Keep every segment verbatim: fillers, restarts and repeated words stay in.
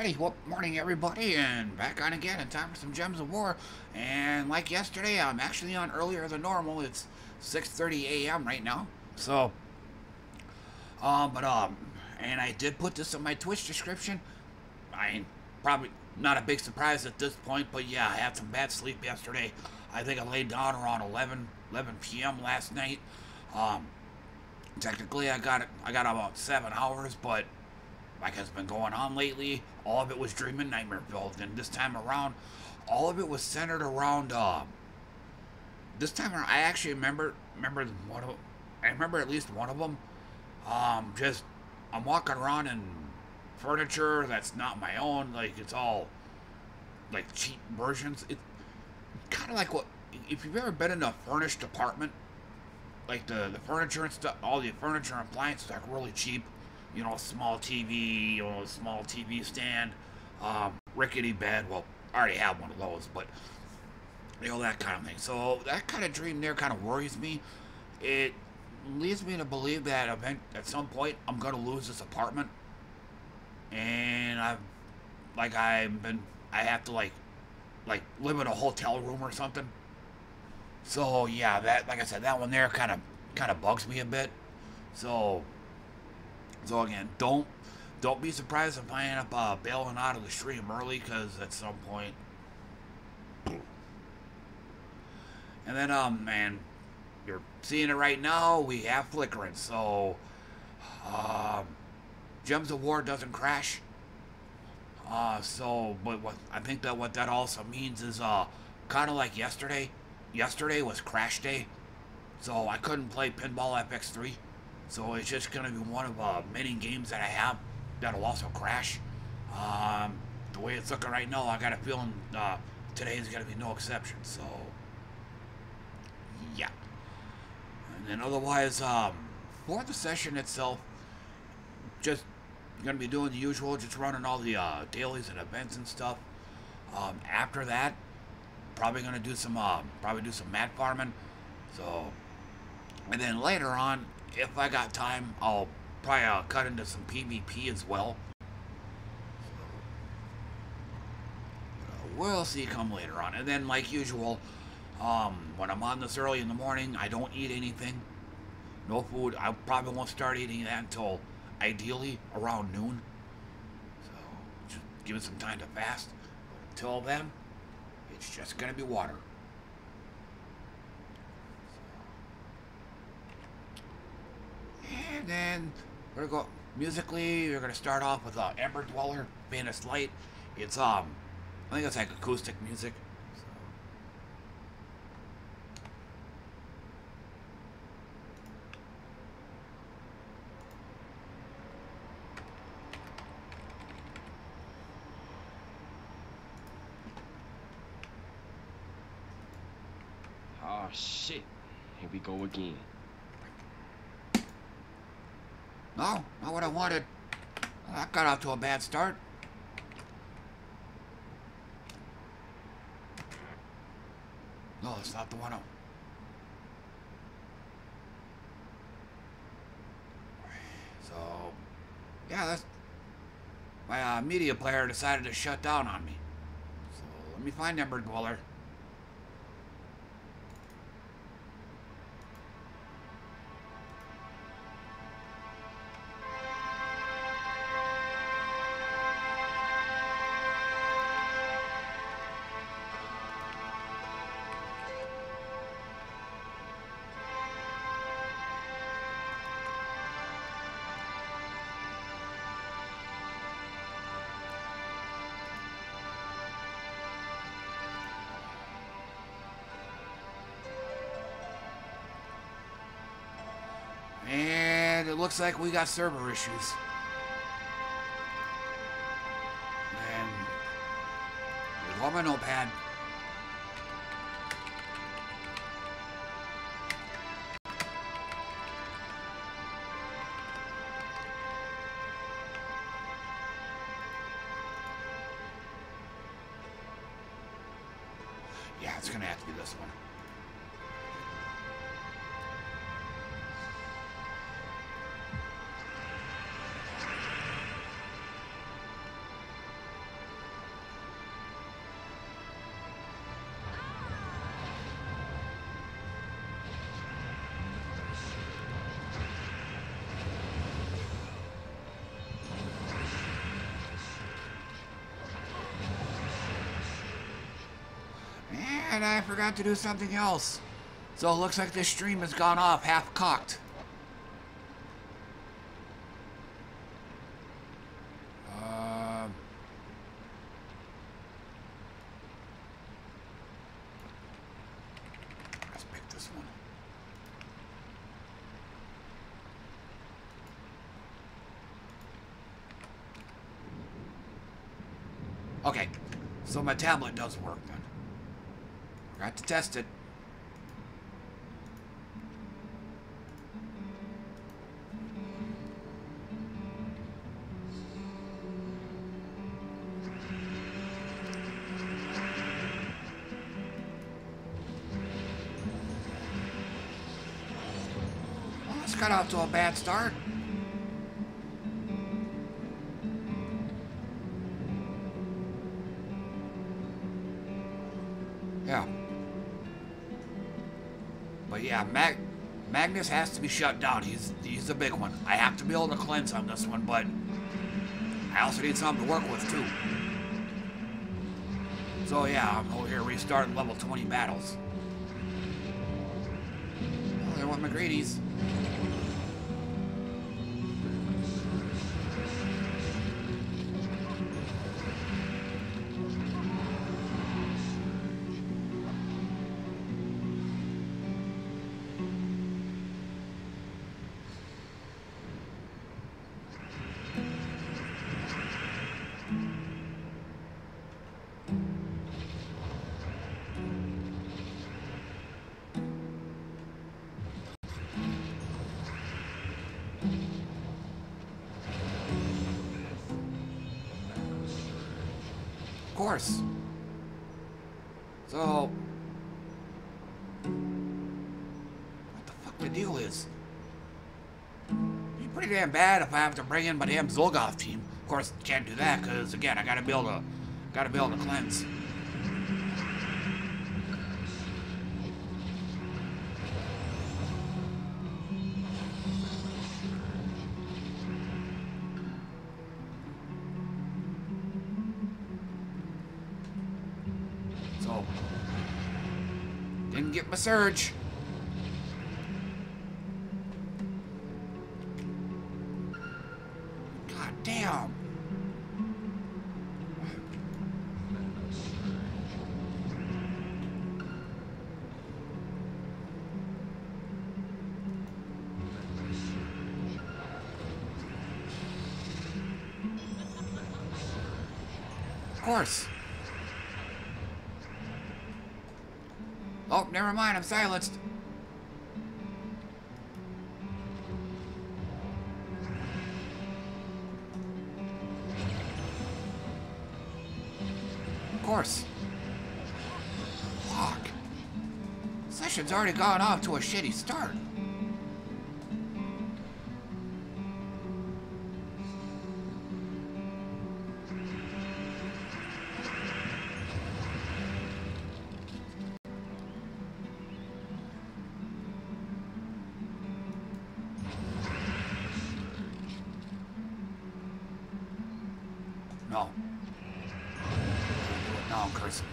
Alrighty, well, morning everybody, and back on again in time for some Gems of War. And like yesterday, I'm actually on earlier than normal. It's six thirty a m right now. So, um, but um, and I did put this in my Twitch description. I mean, probably not a big surprise at this point, but yeah, I had some bad sleep yesterday. I think I laid down around eleven p m last night. Um, technically, I got it. I got about seven hours, but like has been going on lately, all of it was dreaming nightmare filled. And this time around, all of it was centered around. Uh, this time around, I actually remember remember one of. I remember at least one of them. Um, just I'm walking around in furniture that's not my own. Like it's all like cheap versions. It's kind of like what if you've ever been in a furnished apartment, like the the furniture and stuff, all the furniture and appliances are really cheap. You know, small T V, you know, small T V stand, um, rickety bed. Well, I already have one of those, but you know that kind of thing. So that kind of dream there kind of worries me. It leads me to believe that event at some point I'm gonna lose this apartment, and I've like I've been I have to like like live in a hotel room or something. So yeah, that like I said, that one there kind of kind of bugs me a bit. So. So again, don't don't be surprised if I end up uh, bailing out of the stream early, because at some point. And then, um, man, you're seeing it right now. We have flickering, so um, Gems of War doesn't crash. Uh, so, but what I think that what that also means is uh, kind of like yesterday. Yesterday was crash day, so I couldn't play Pinball F X three. So it's just going to be one of uh, many games that I have that'll also crash. Um, the way it's looking right now, I got a feeling uh, today is going to be no exception. So, yeah. And then otherwise, um, for the session itself, just going to be doing the usual, just running all the uh, dailies and events and stuff. Um, after that, probably going to do some, uh, probably do some mat farming. So, and then later on, if I got time, I'll probably uh, cut into some PvP as well. Uh, we'll see come later on. And then, like usual, um, when I'm on this early in the morning, I don't eat anything. No food. I probably won't start eating that until ideally around noon. So, just give it some time to fast. But until then, it's just going to be water. And then we're gonna go musically. We're gonna start off with uh, Ember Dweller, Faintest Light. It's um, I think it's like acoustic music. So. Oh shit! Here we go again. No, not what I wanted. That got off to a bad start. No, it's not the one. So, yeah, that's my uh, media player decided to shut down on me. So let me find Ember Dweller. And it looks like we got server issues. And there's on my notepad. Yeah, it's gonna have to be this one. And I forgot to do something else. So it looks like this stream has gone off half-cocked. Um... Let's pick this one. Okay, so my tablet does work then. Forgot to test it. Well, this got off to a bad start. Yeah. But yeah, Mag Magnus has to be shut down. He's he's the big one. I have to be able to cleanse on this one, but I also need something to work with too. So yeah, I'm over here restarting level twenty battles. Oh, there went McGrady's. Of course. So, what the fuck the deal is? It'd be pretty damn bad if I have to bring in my damn Zolgoth team. Of course, can't do that because again, I gotta be able to, gotta be able to cleanse. Get my surge. God damn. Of course. Oh, never mind, I'm silenced. Of course. Fuck. Session's already gone off to a shitty start. No. No, I'm cursing.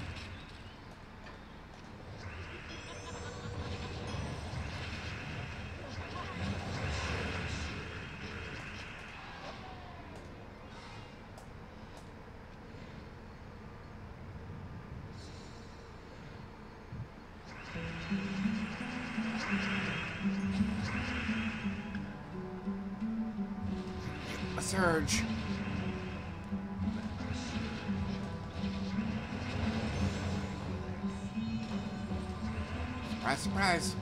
A surge. Surprise, surprise.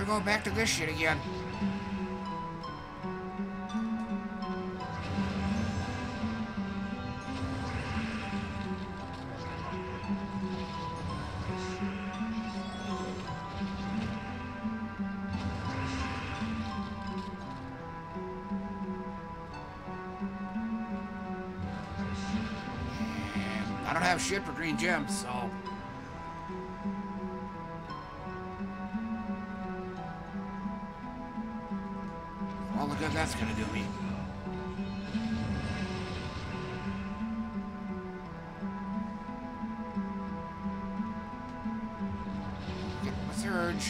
gotta go back to this shit again. And I don't have shit for green gems, so... Well, look what that's gonna do me. Get my surge.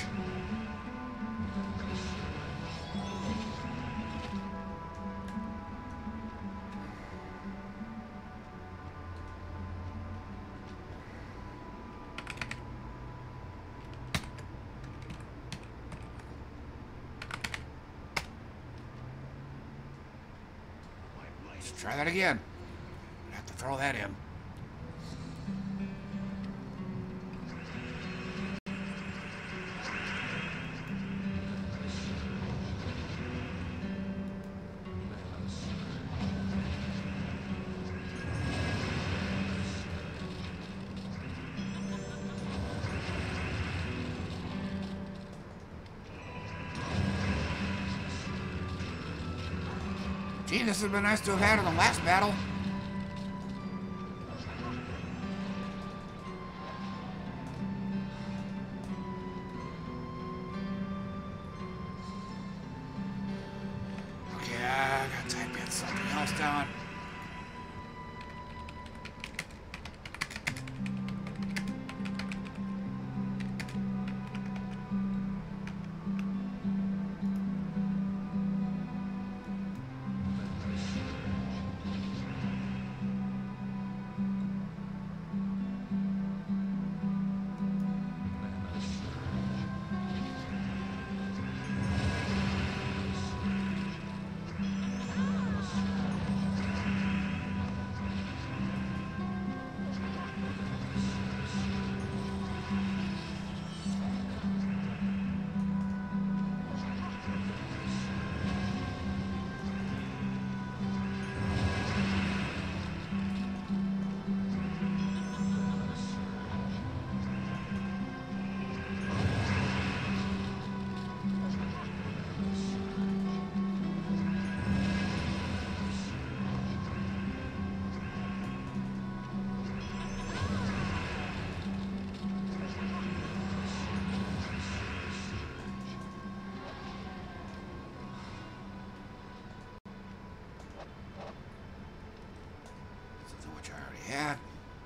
Let's try that again. I have to throw that in. Gee, this would have been nice to have had in the last battle. Okay, I gotta type in something else down. Which I already had.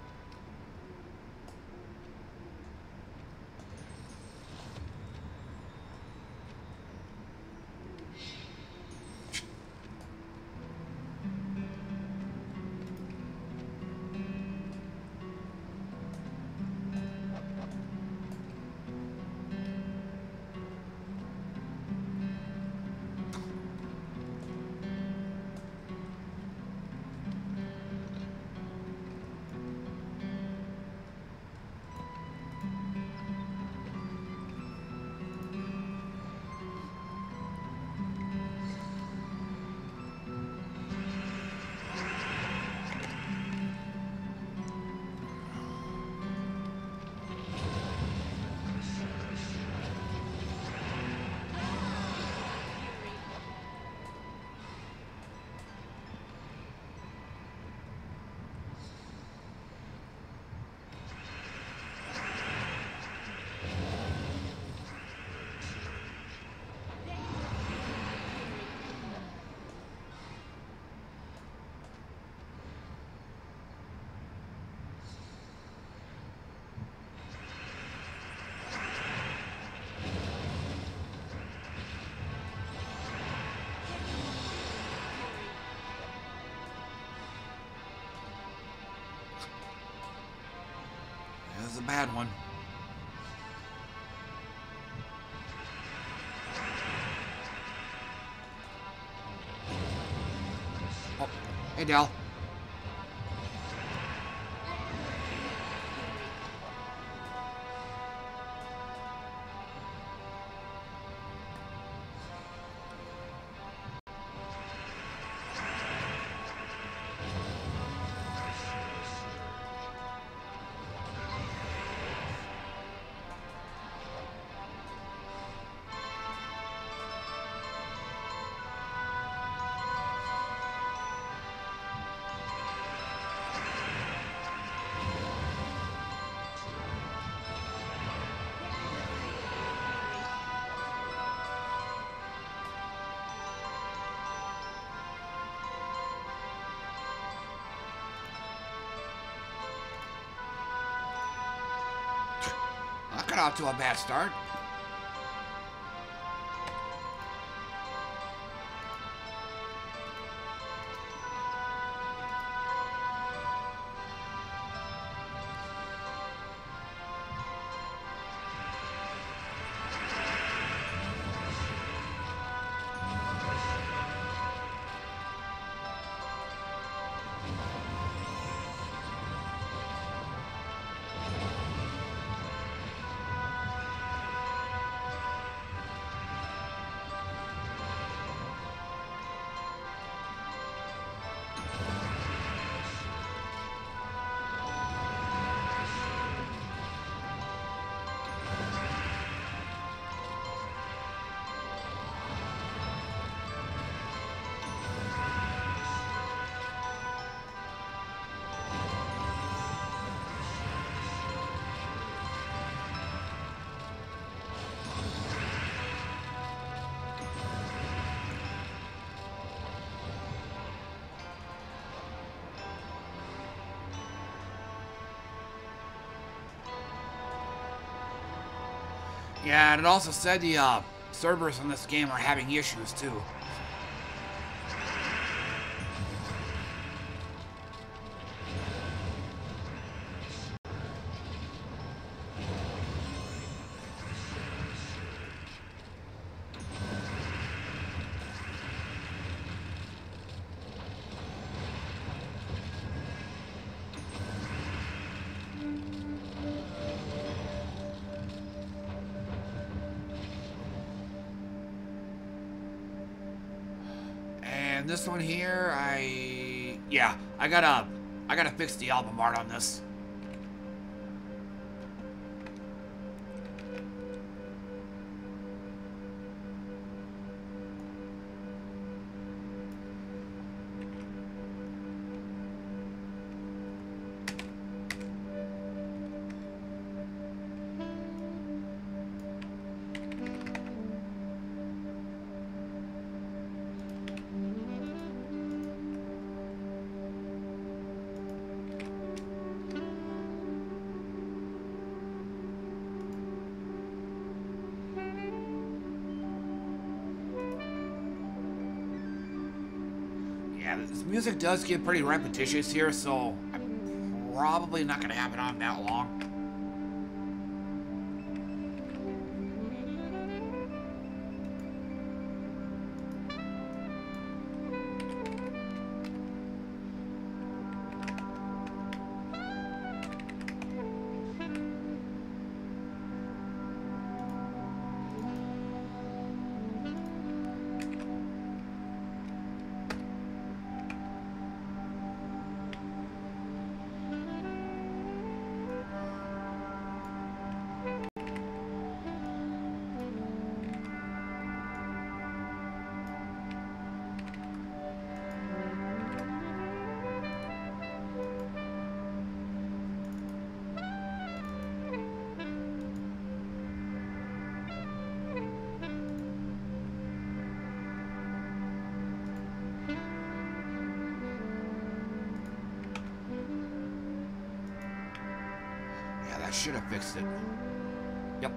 This is a bad one. Oh, hey, Del. got out to a bad start. Yeah, and it also said the uh, servers in this game are having issues too. This one here, I yeah, I gotta I gotta fix the album art on this. This music does get pretty repetitious here, so I'm probably not going to have it on that long. I should have fixed it. Yep.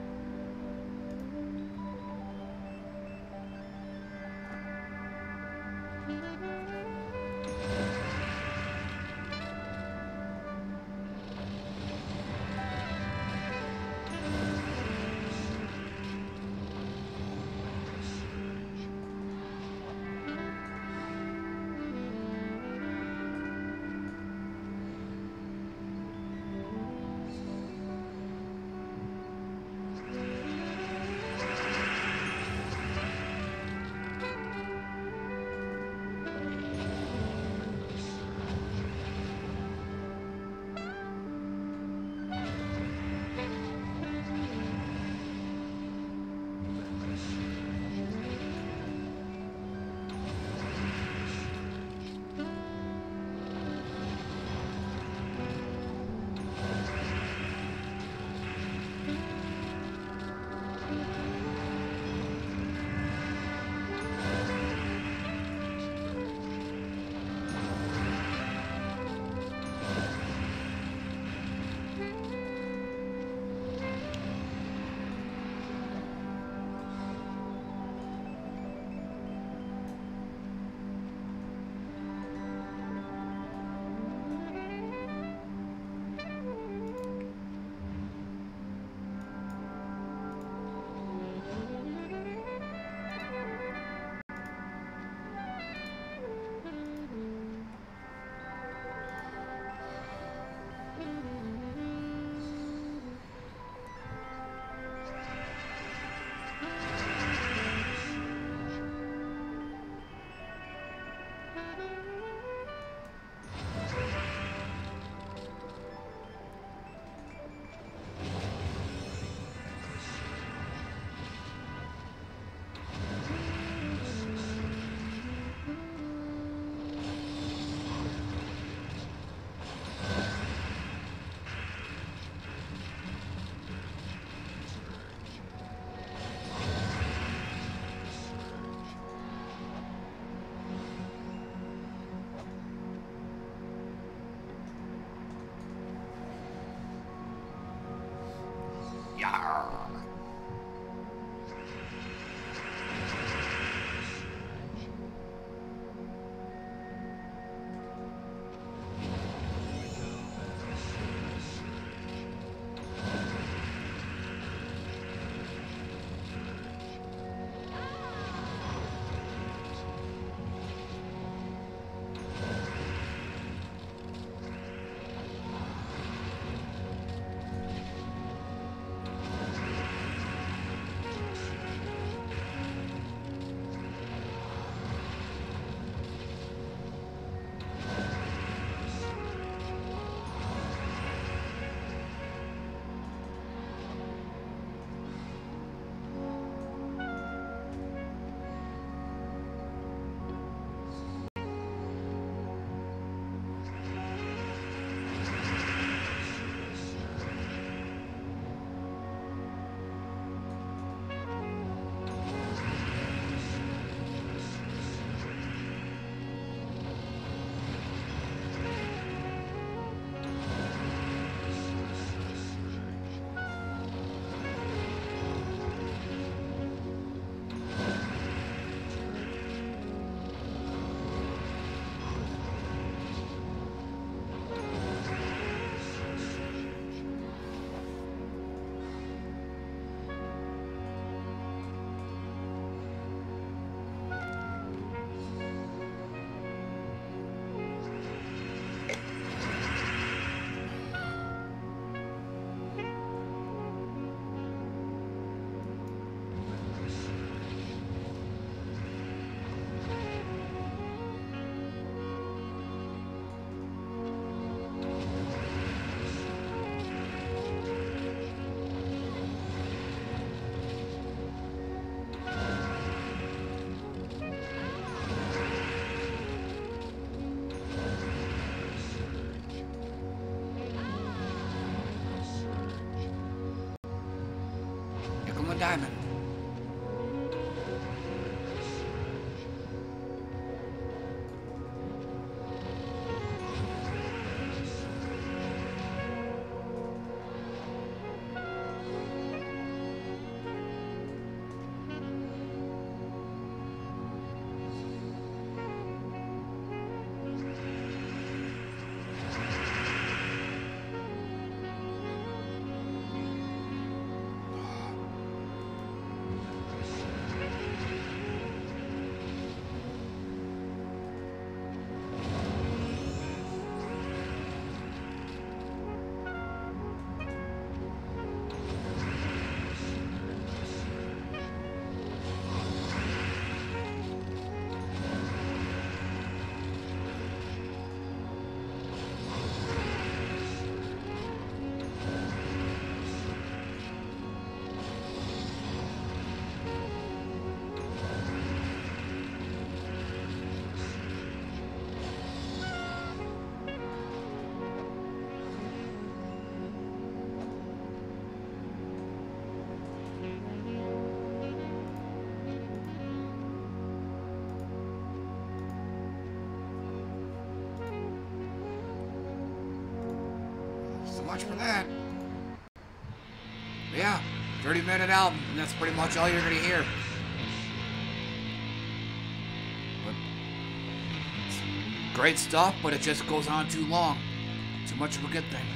diamond. Much for that. Yeah, thirty minute album, and that's pretty much all you're gonna hear. But it's great stuff, but it just goes on too long. Too much of a good thing.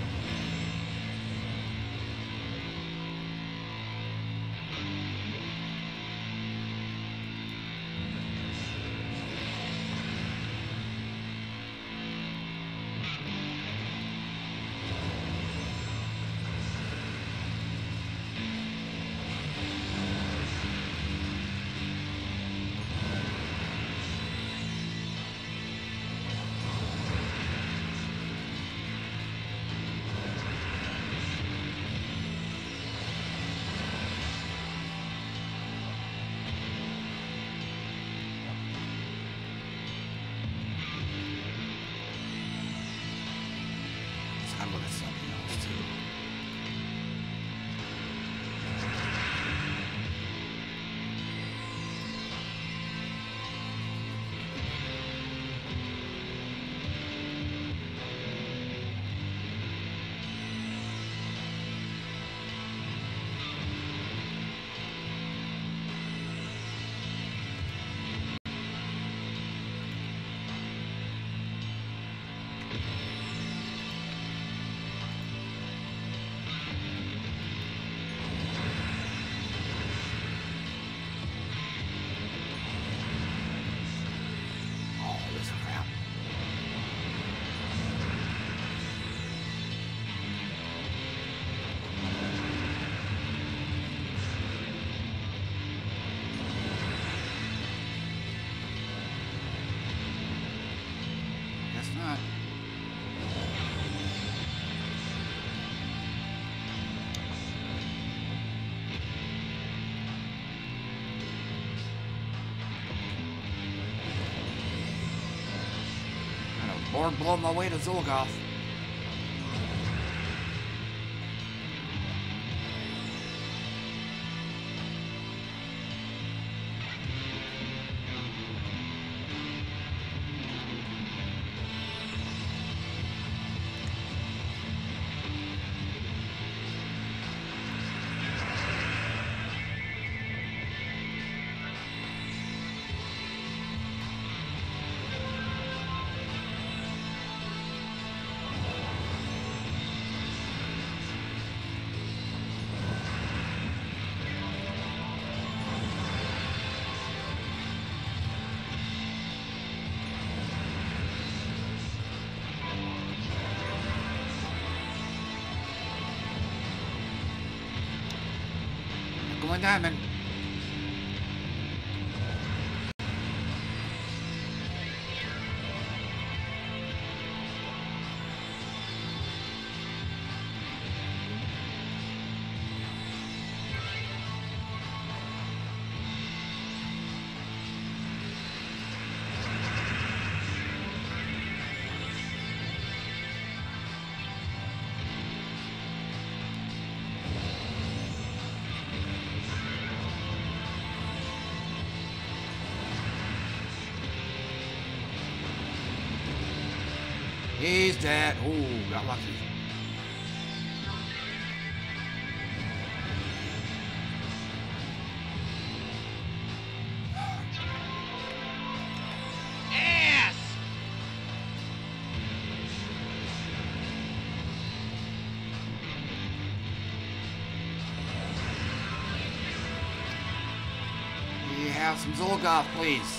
Or blow my way to Zolgoth. Going diamond. He's dead. Ooh, got lucky. Ass! You have some Zolgoth, please.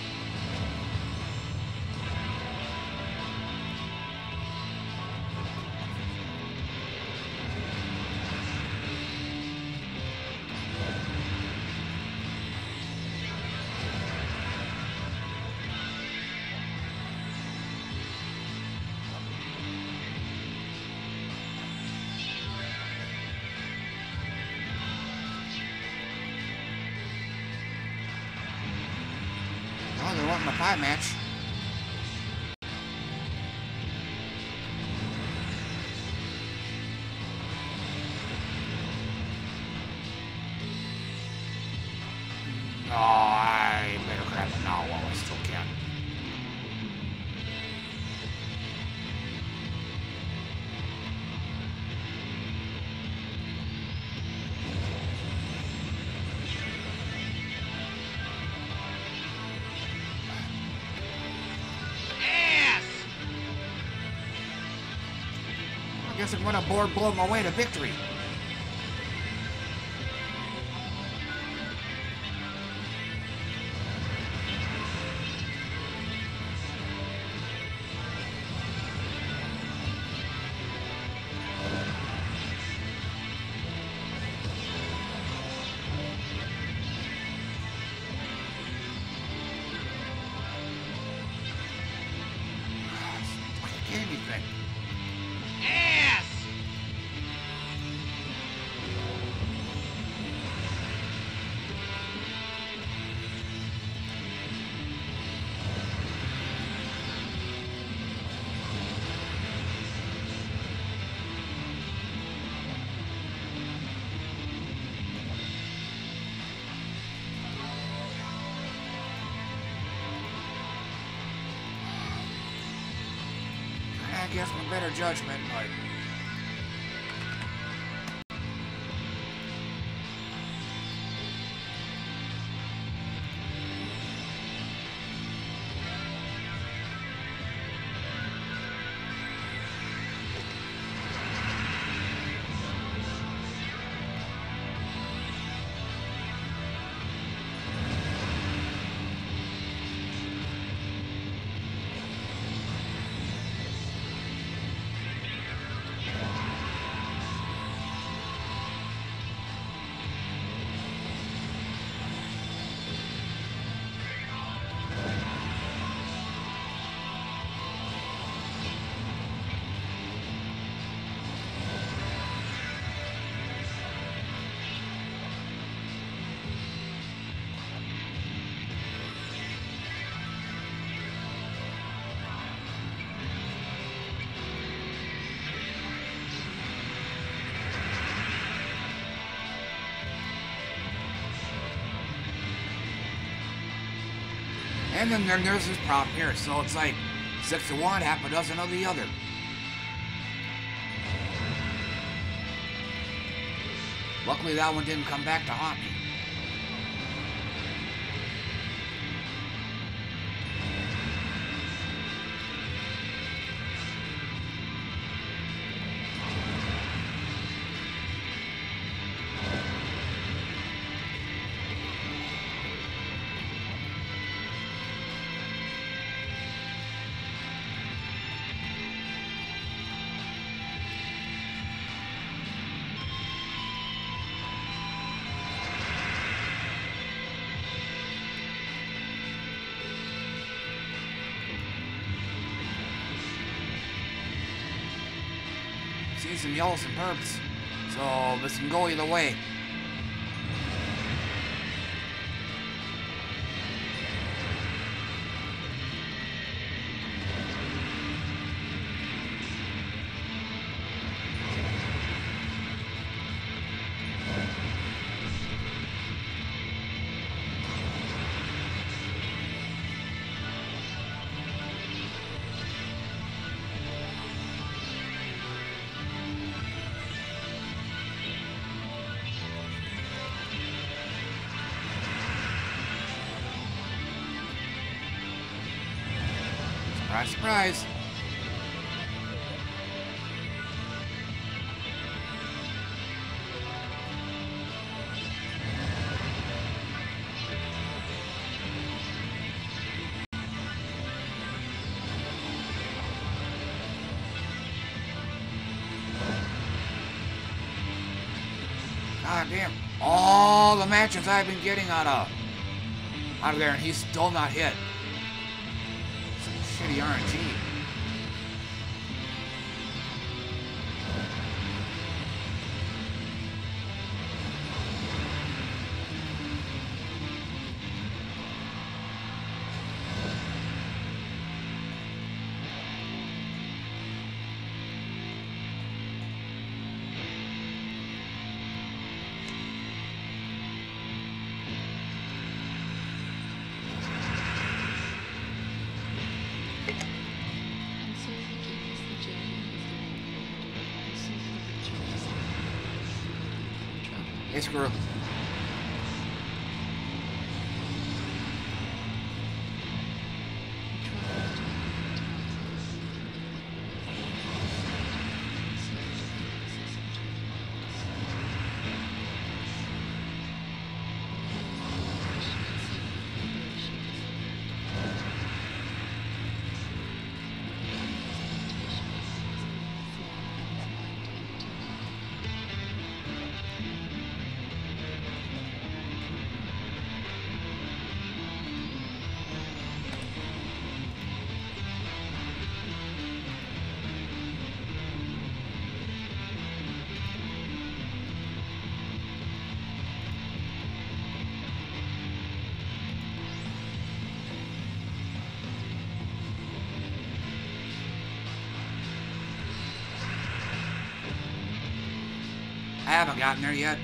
Oh, they're wanting a pie match. Oh, I better grab it now while I still can. I guess I'm gonna board blow my way to victory. Anything. Ass! I guess my better judgment, but... And then there, there's this problem here, so it's like six of one, half a dozen of the other. Luckily that one didn't come back to haunt me. See some yellows and purps, so this can go either way. Surprise, surprise. God damn. All the matches I've been getting out of out of there, and he's still not hit. Some shitty R N G. Hey, Squirrel. I haven't gotten there yet.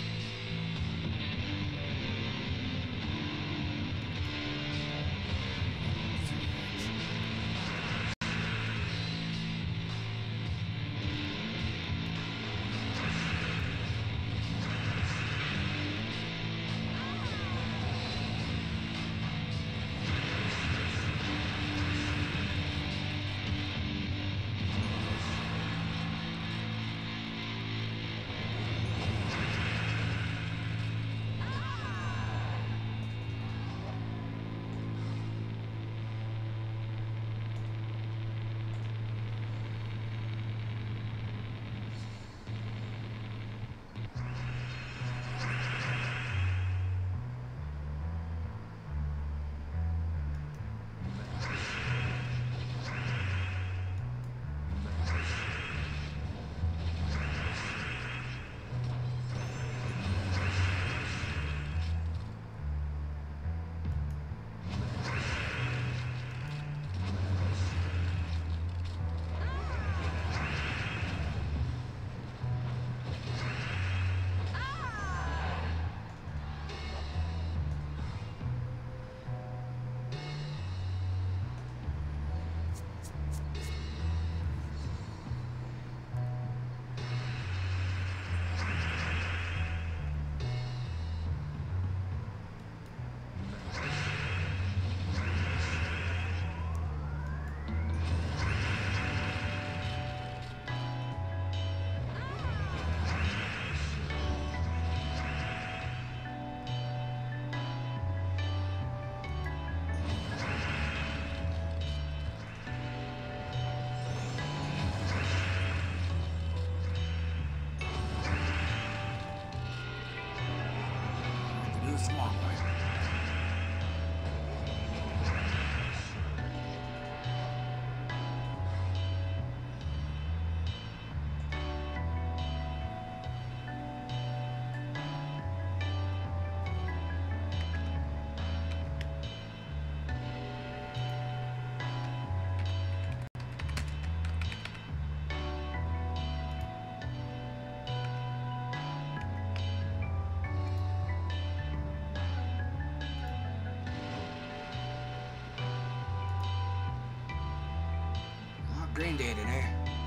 Green Day today.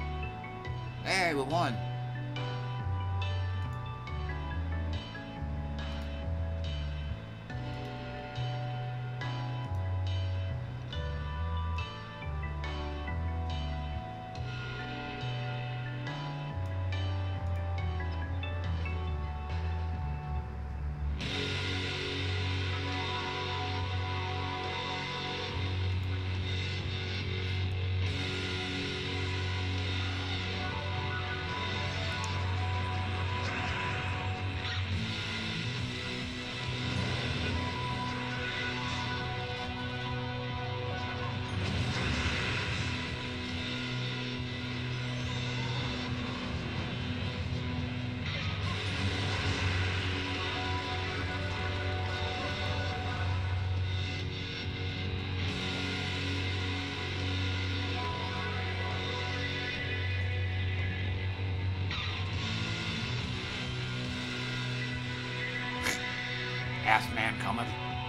Hey, we won. time cometh.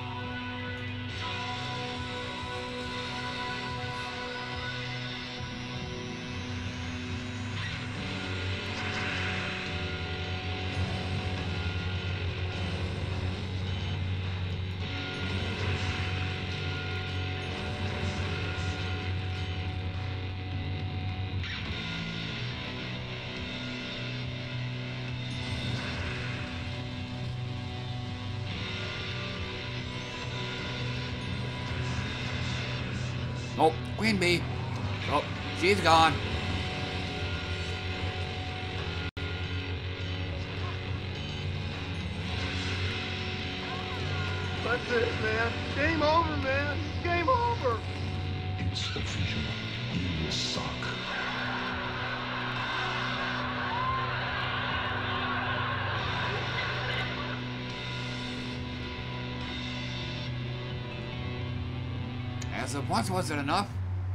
Oh, Queen Bee. Oh, she's gone. That's it, man. Game over, man. Game over. It's official. You suck. As of once, was it enough?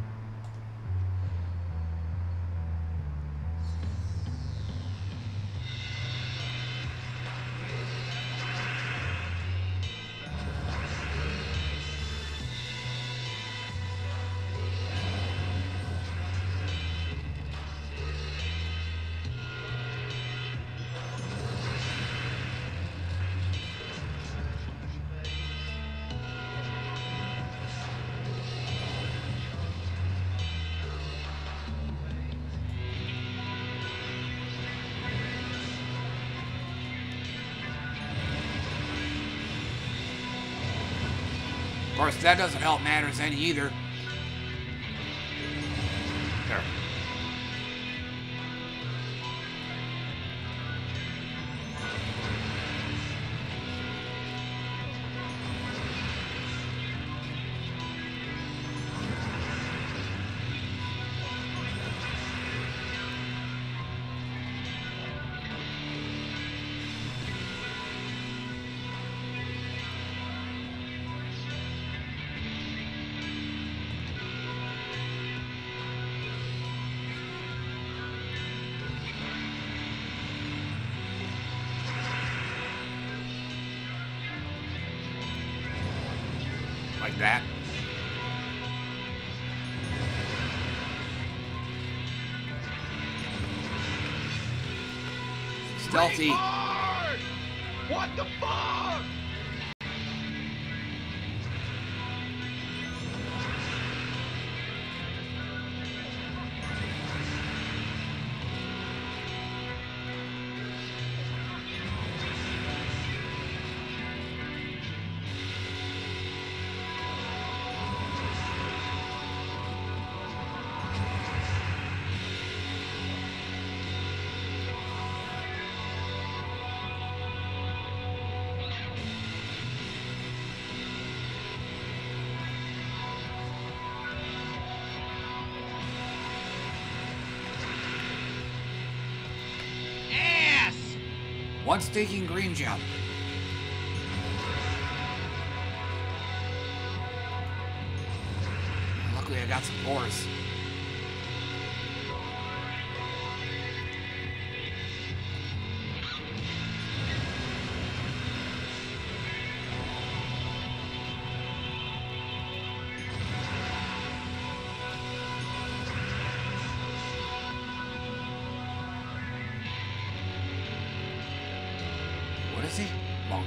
Of course, that doesn't help matters any either. There. Like that. Stealthy. What the fuck? One staking green gem. Luckily I got some ores. What is he? Monk.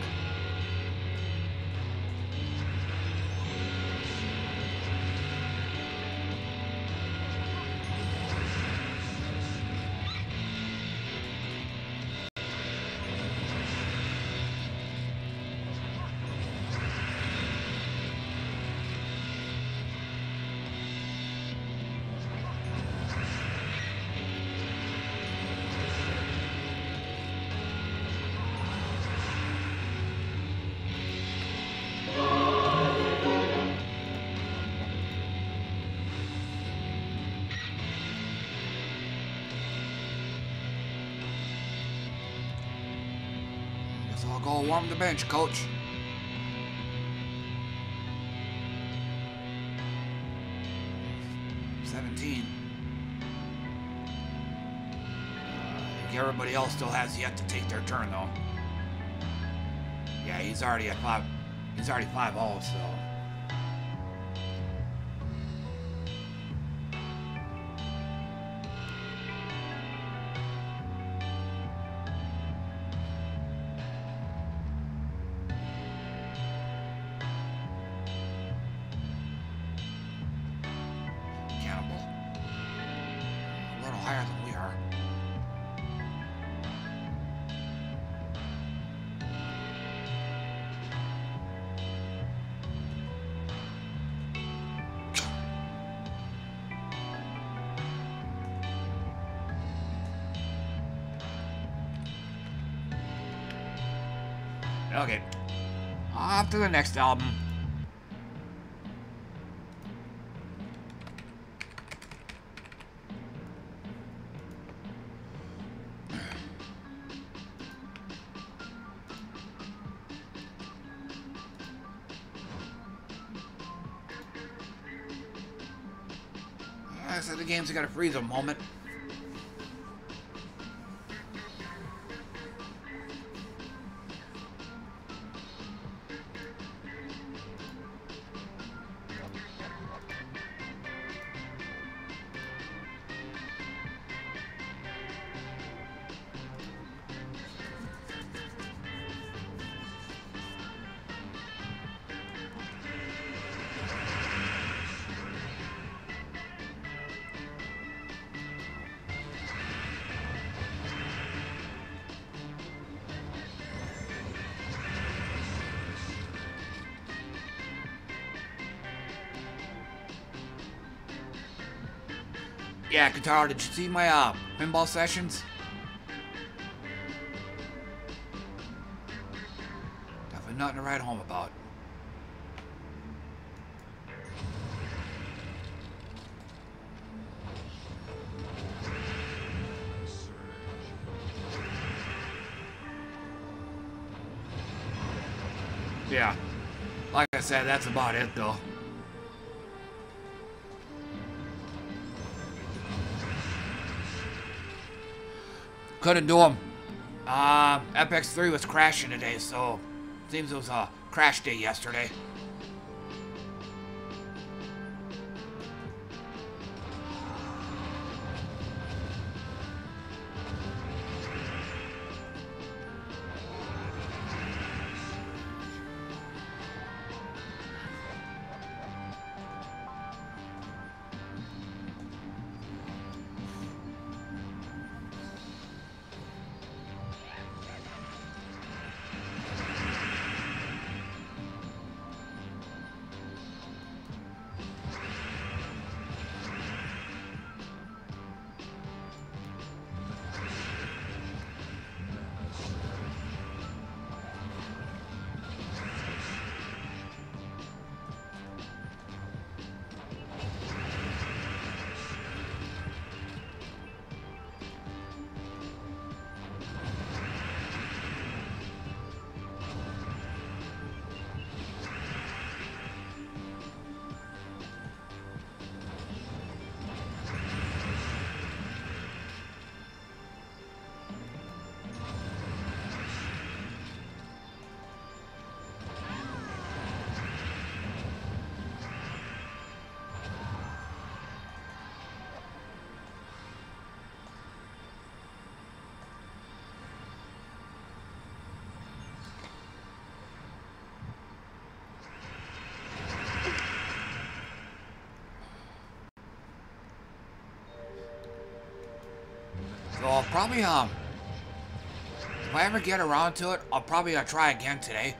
I'll go warm the bench, coach. seventeen. I think everybody else still has yet to take their turn, though. Yeah, he's already at five. He's already five oh, so. Cannibal. A little higher than we are. Okay. Off to the next album. I said the game's got to freeze a moment. Yeah, Katara, did you see my uh, pinball sessions? Definitely nothing to write home about. Yeah, like I said, that's about it though. Couldn't do them. Uh, F X three was crashing today, so seems it was a crash day yesterday. So I'll probably, um, if I ever get around to it, I'll probably uh, try again today.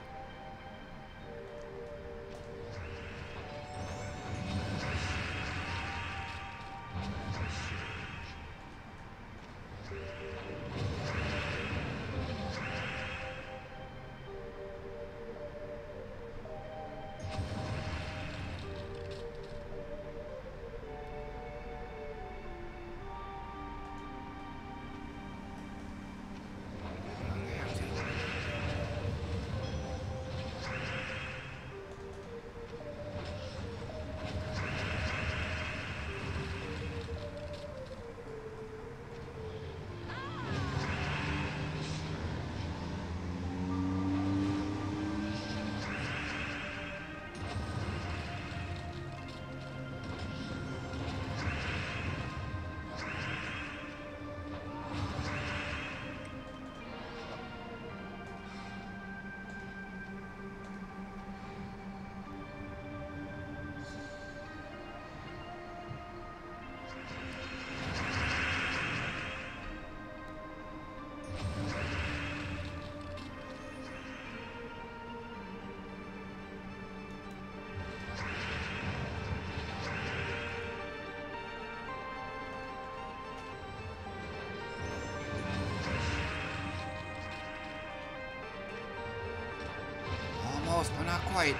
quite.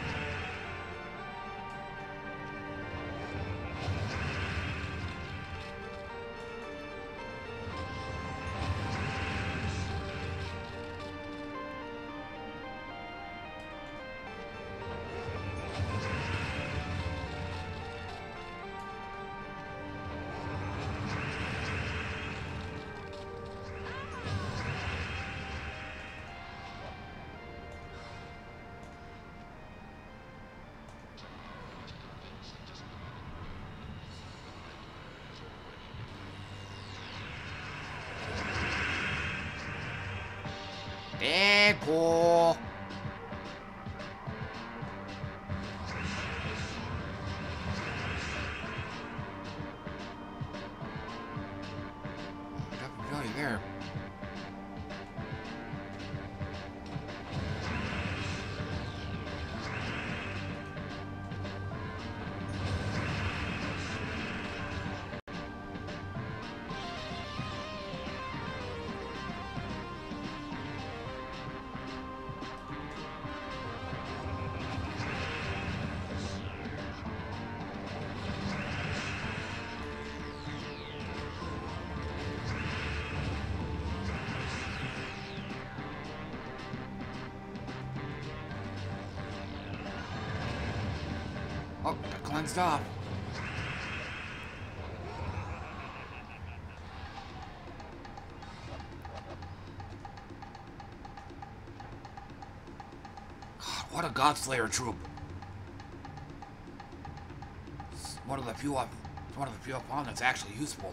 Deadpool. Definitely there. Oh, got cleansed off. God, what a Godslayer troop. It's one of the few up, one of the few upon that's actually useful.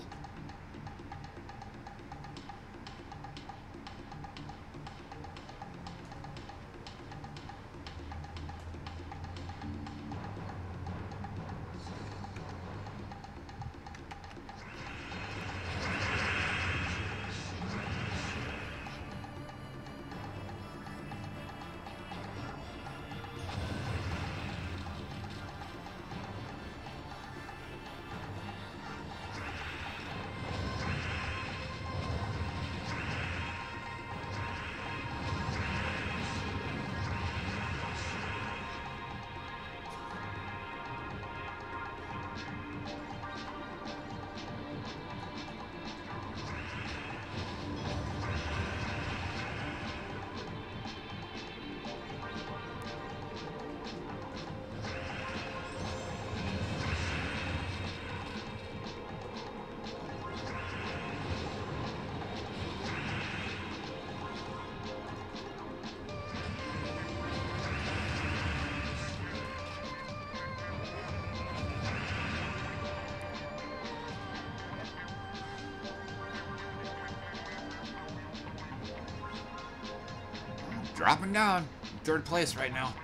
Dropping down. Third place right now.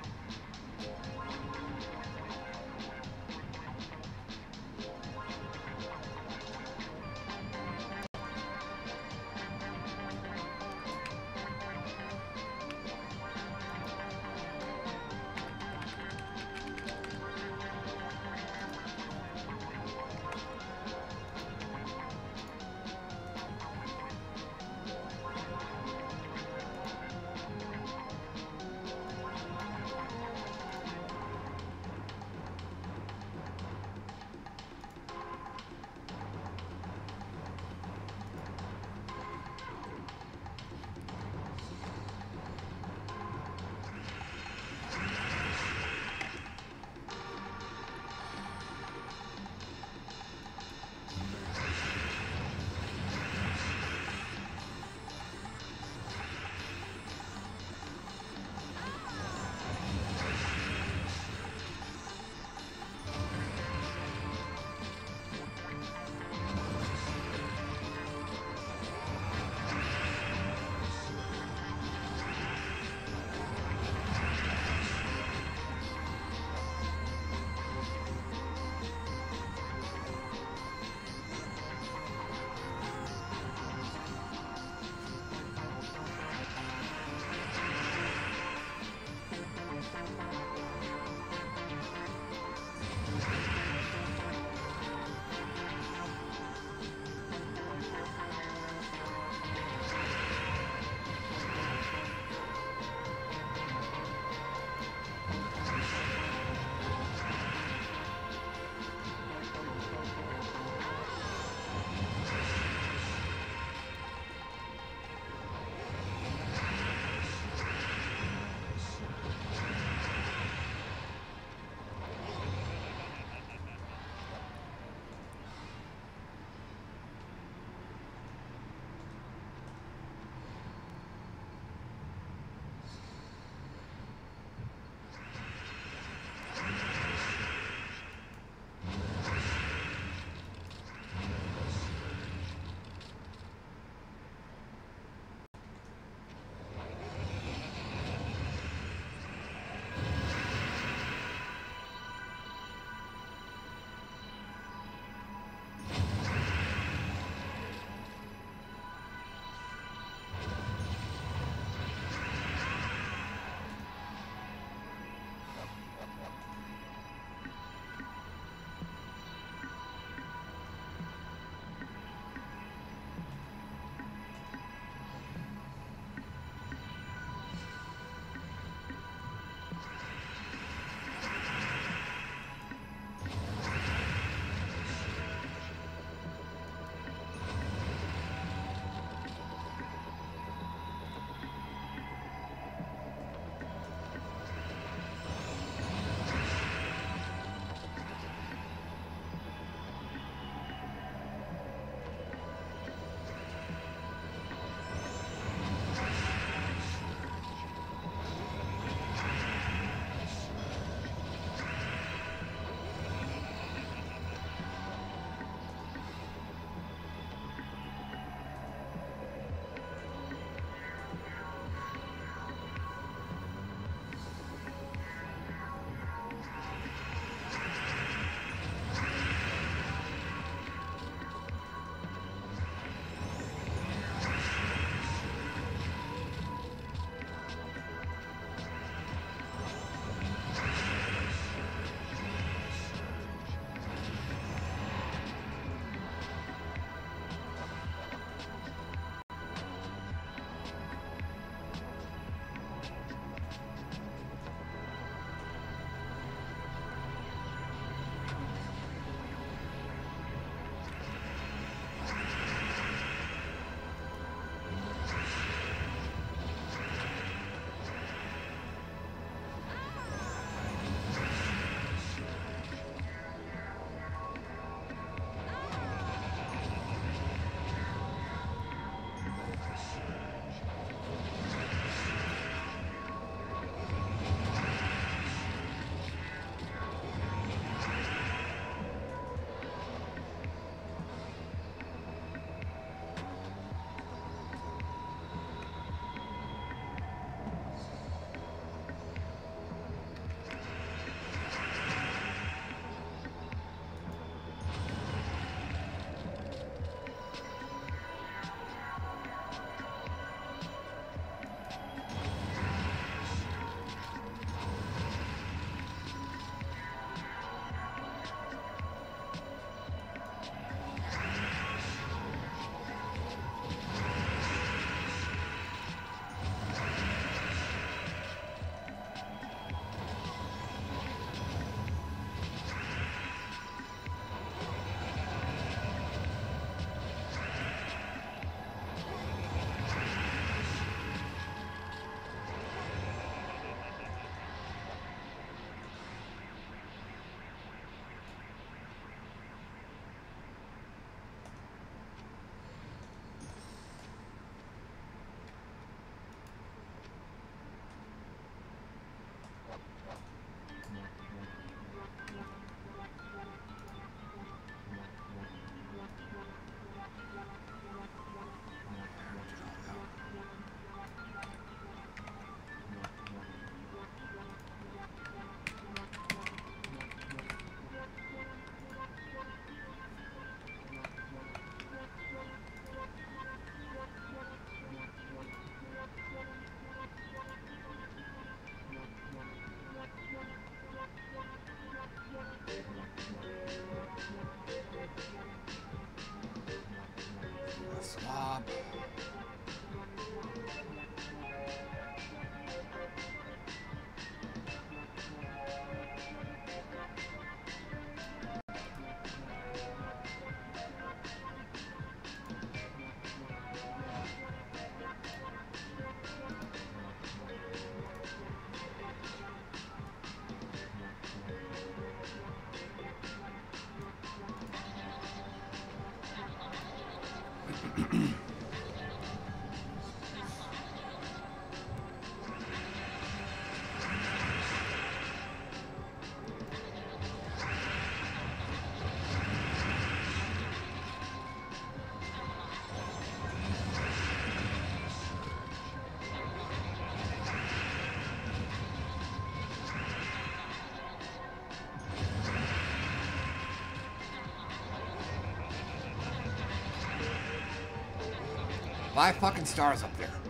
Five fucking stars up there.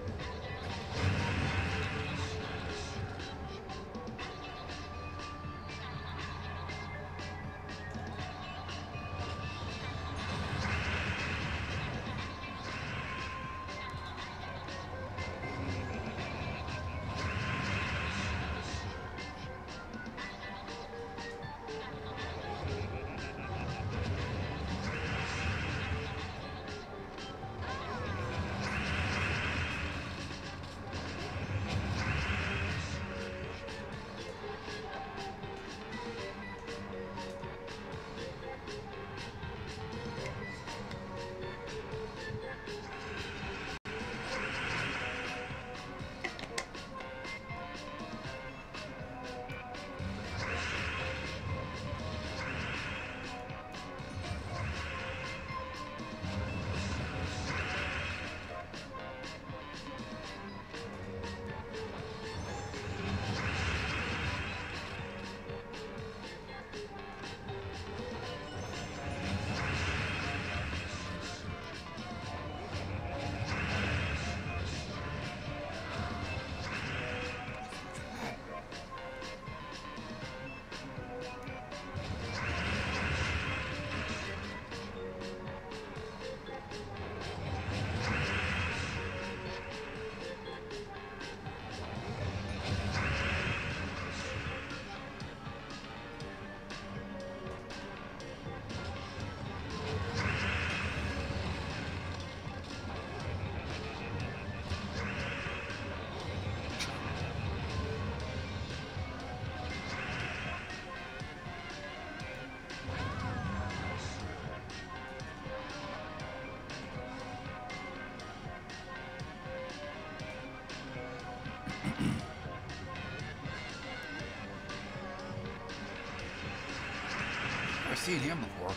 I've seen him before.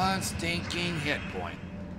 one stinking hit point.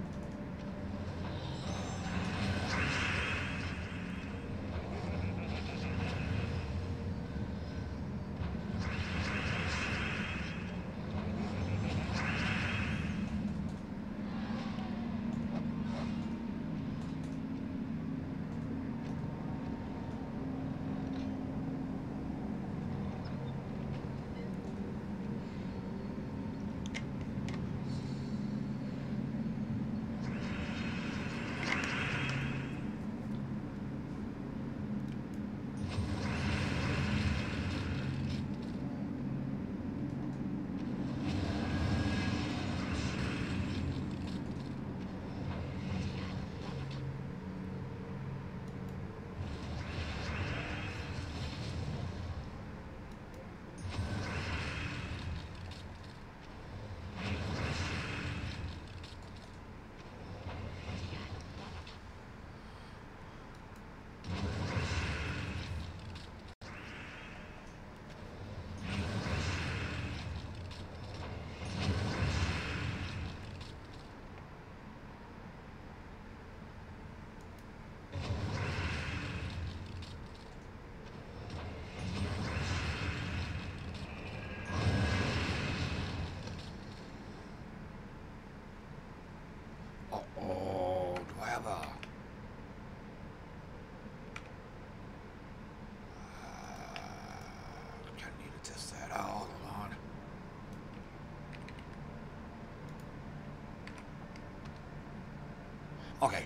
Okay.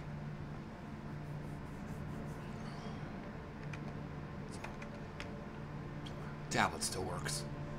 Tablet still works.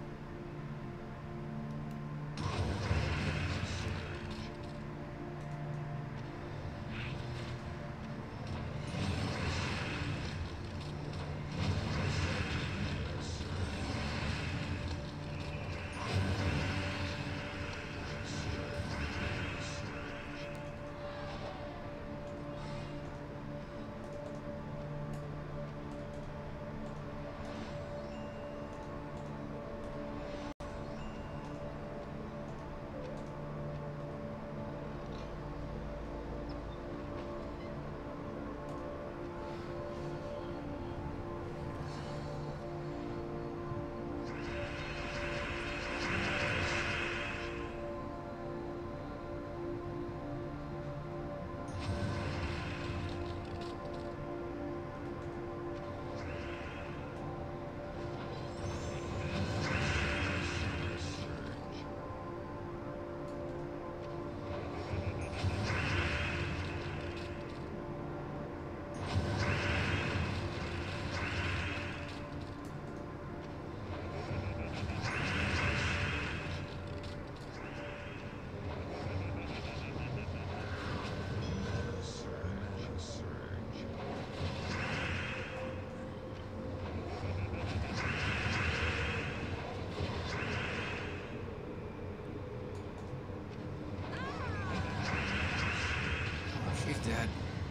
Dead.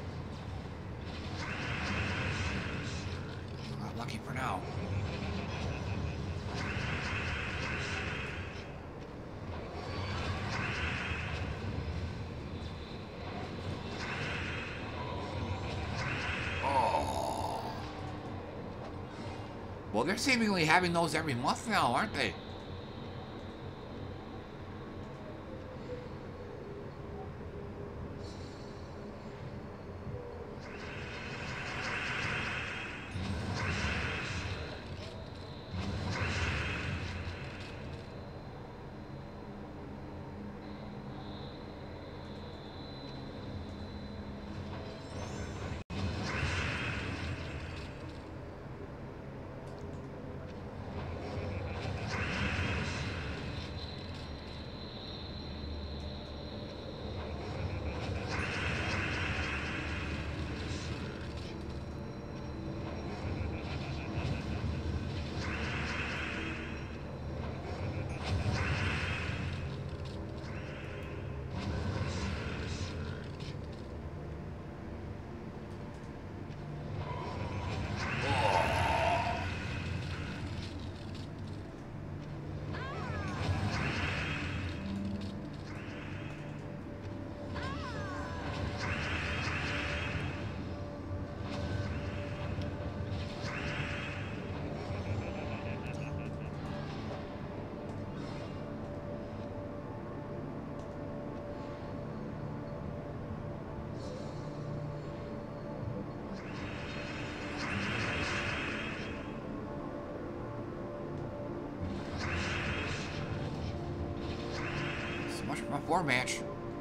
Not lucky for now. Oh. Well, they're seemingly having those every month now, aren't they? a four match.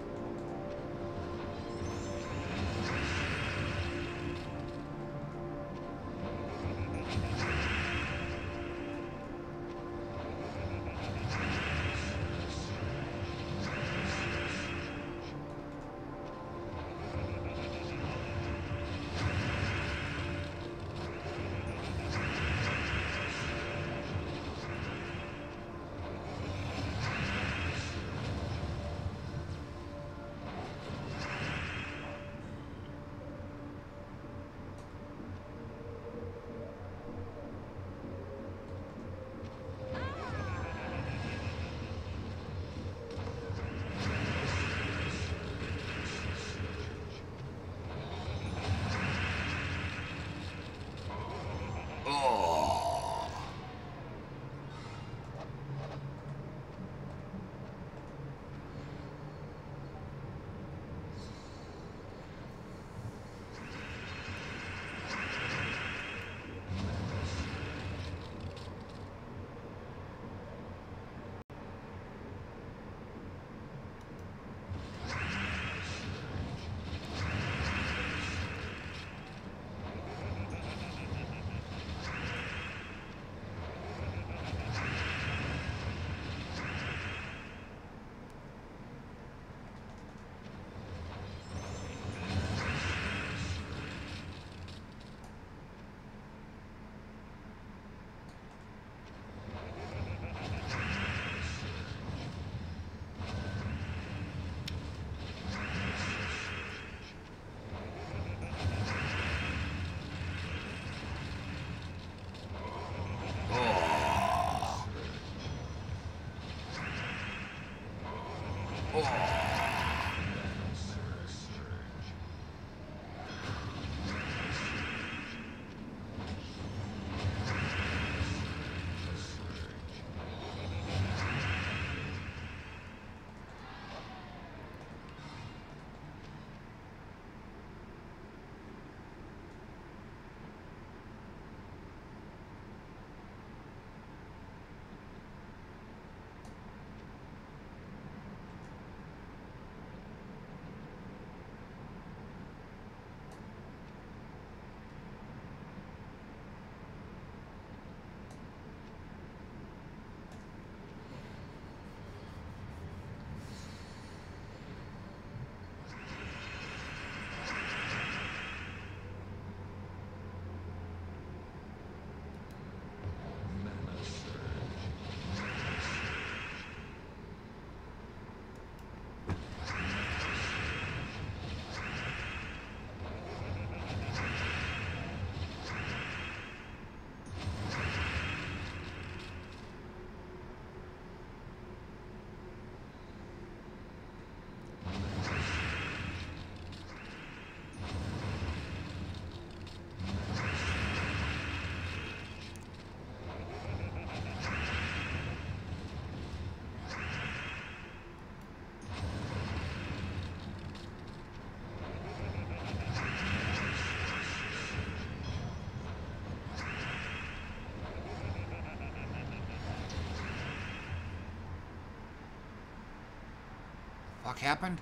Fuck happened?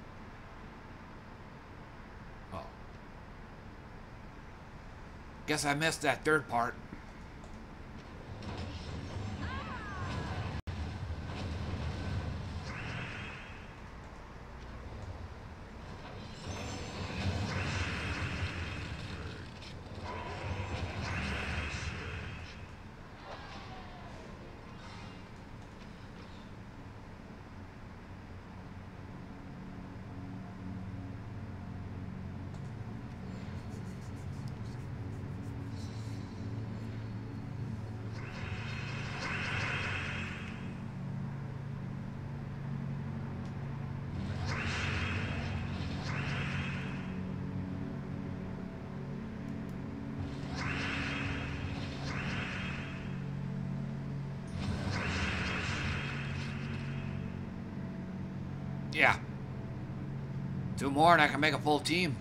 Oh. Guess I missed that third part. Yeah. Two more and I can make a full team.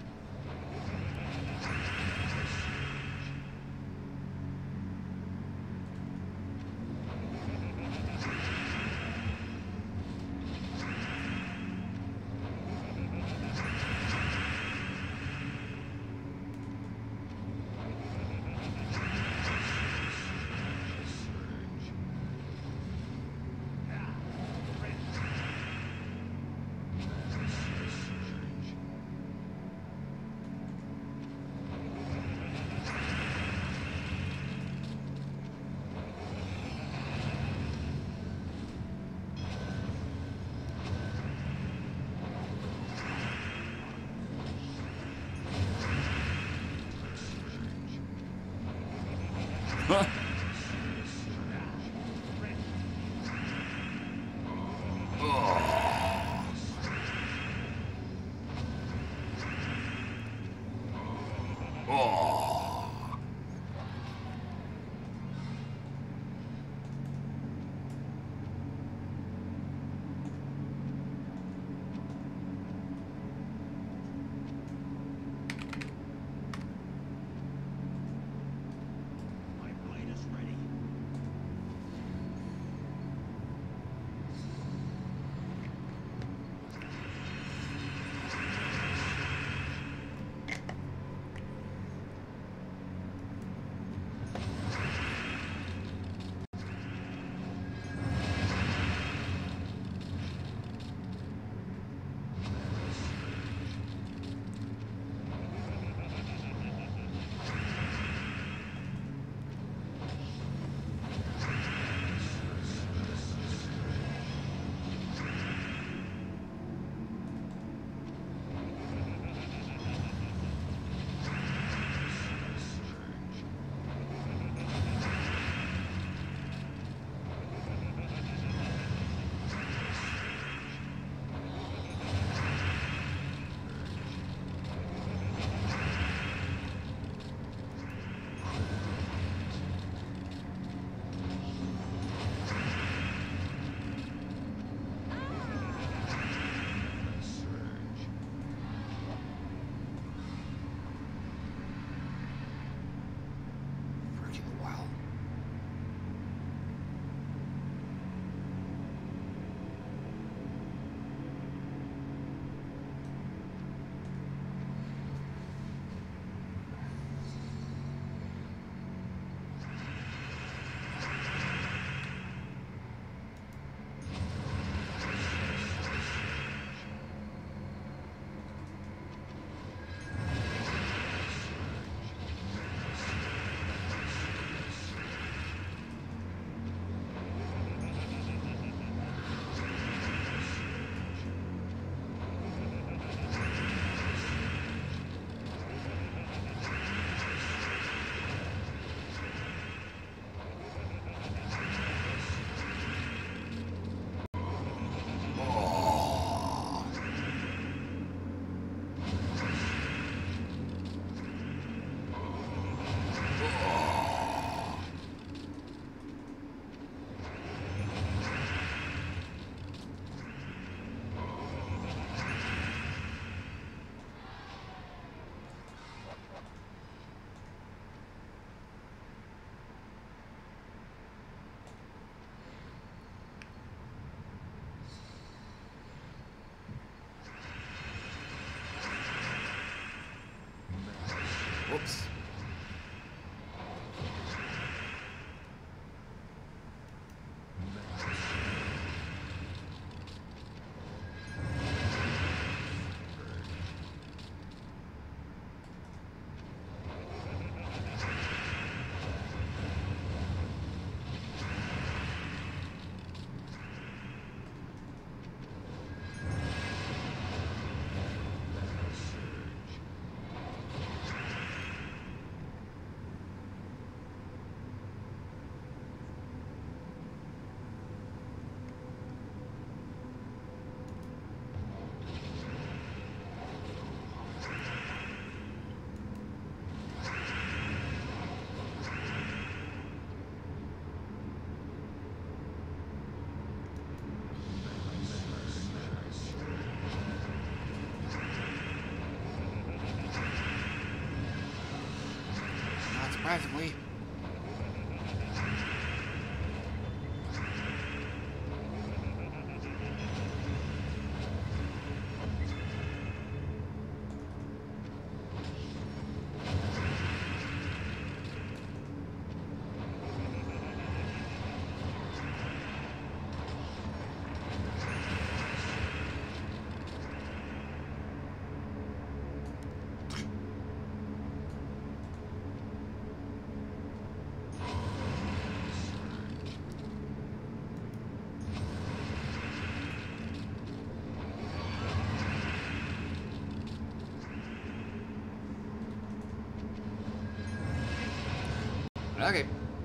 Okay.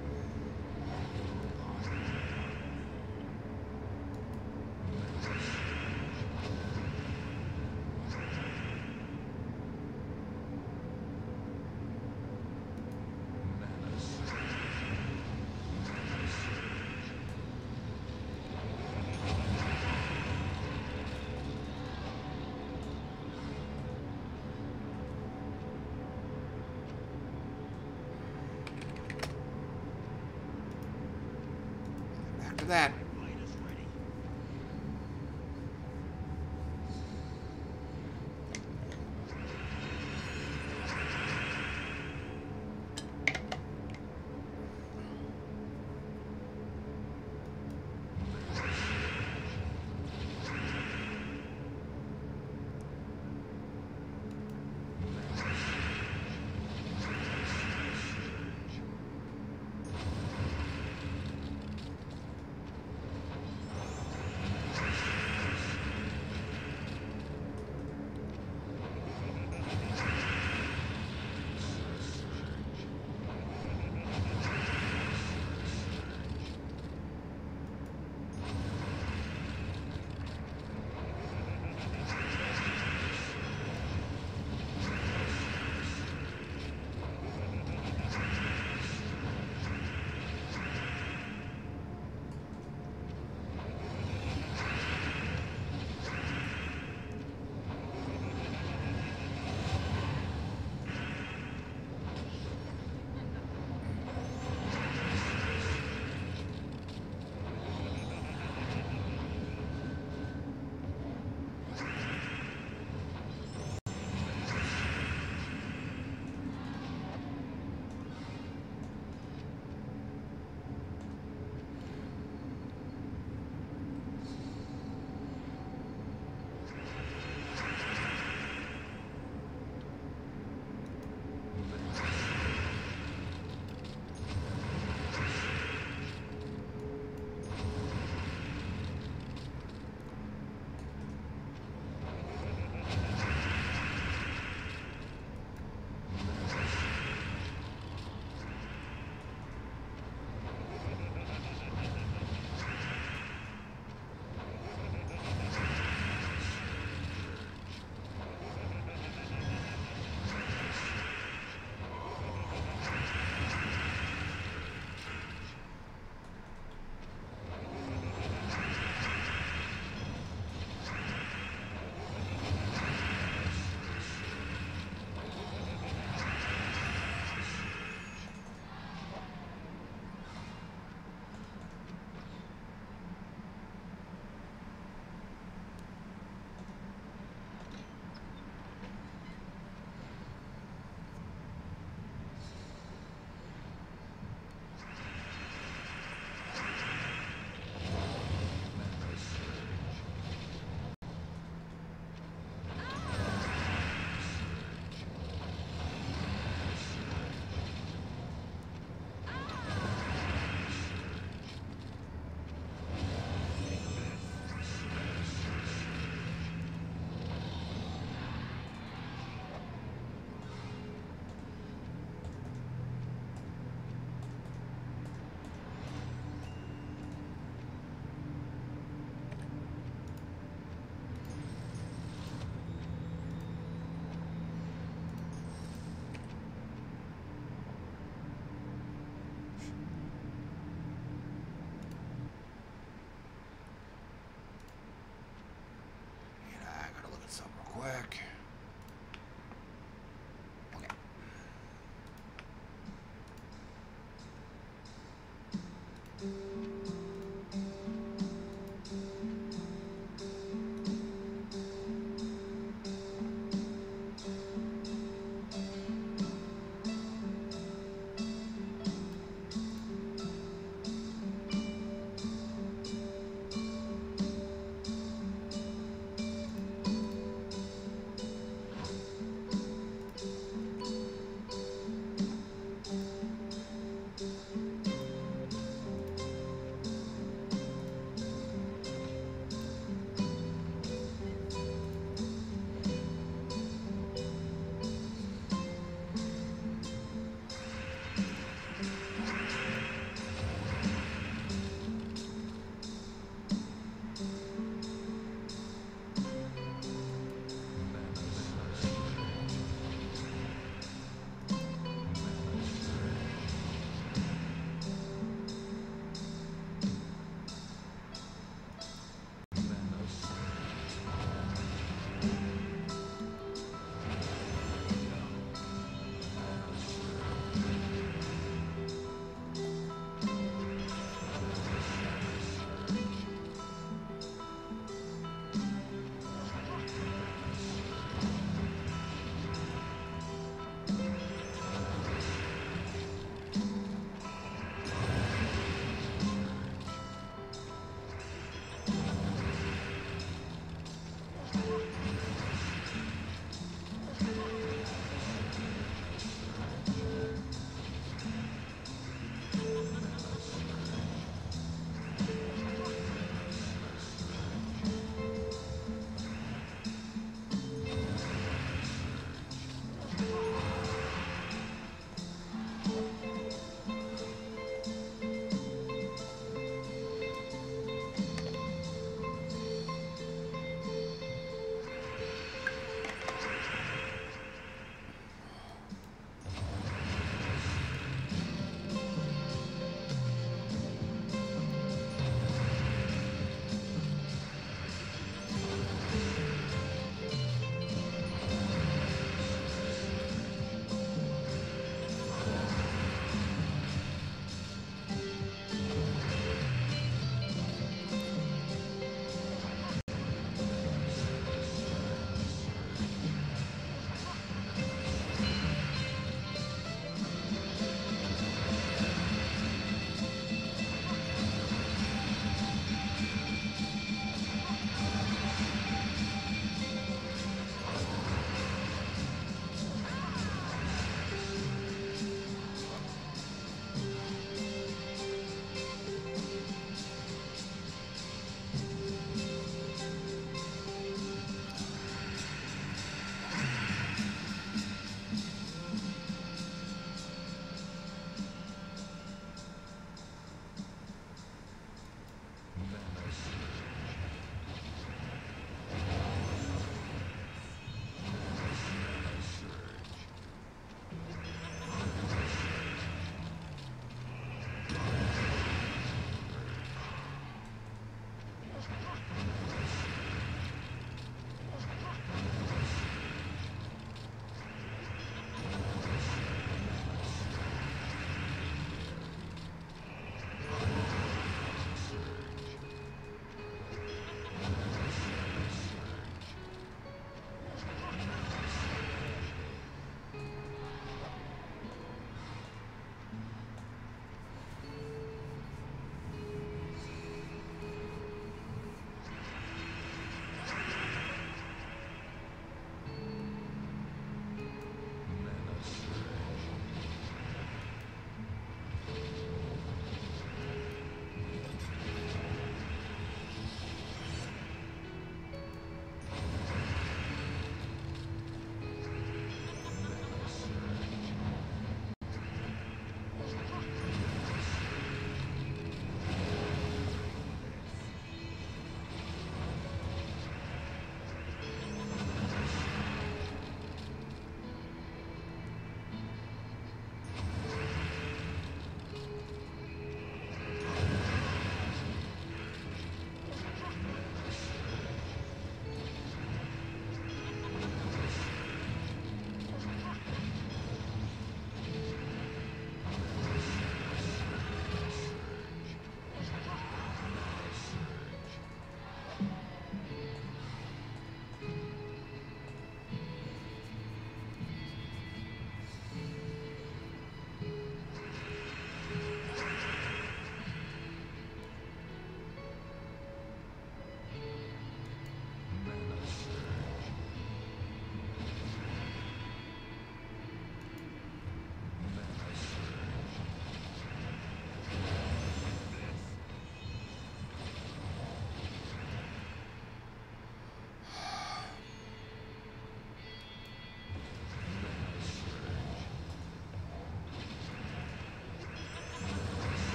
Back to that.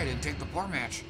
I didn't take the poor match.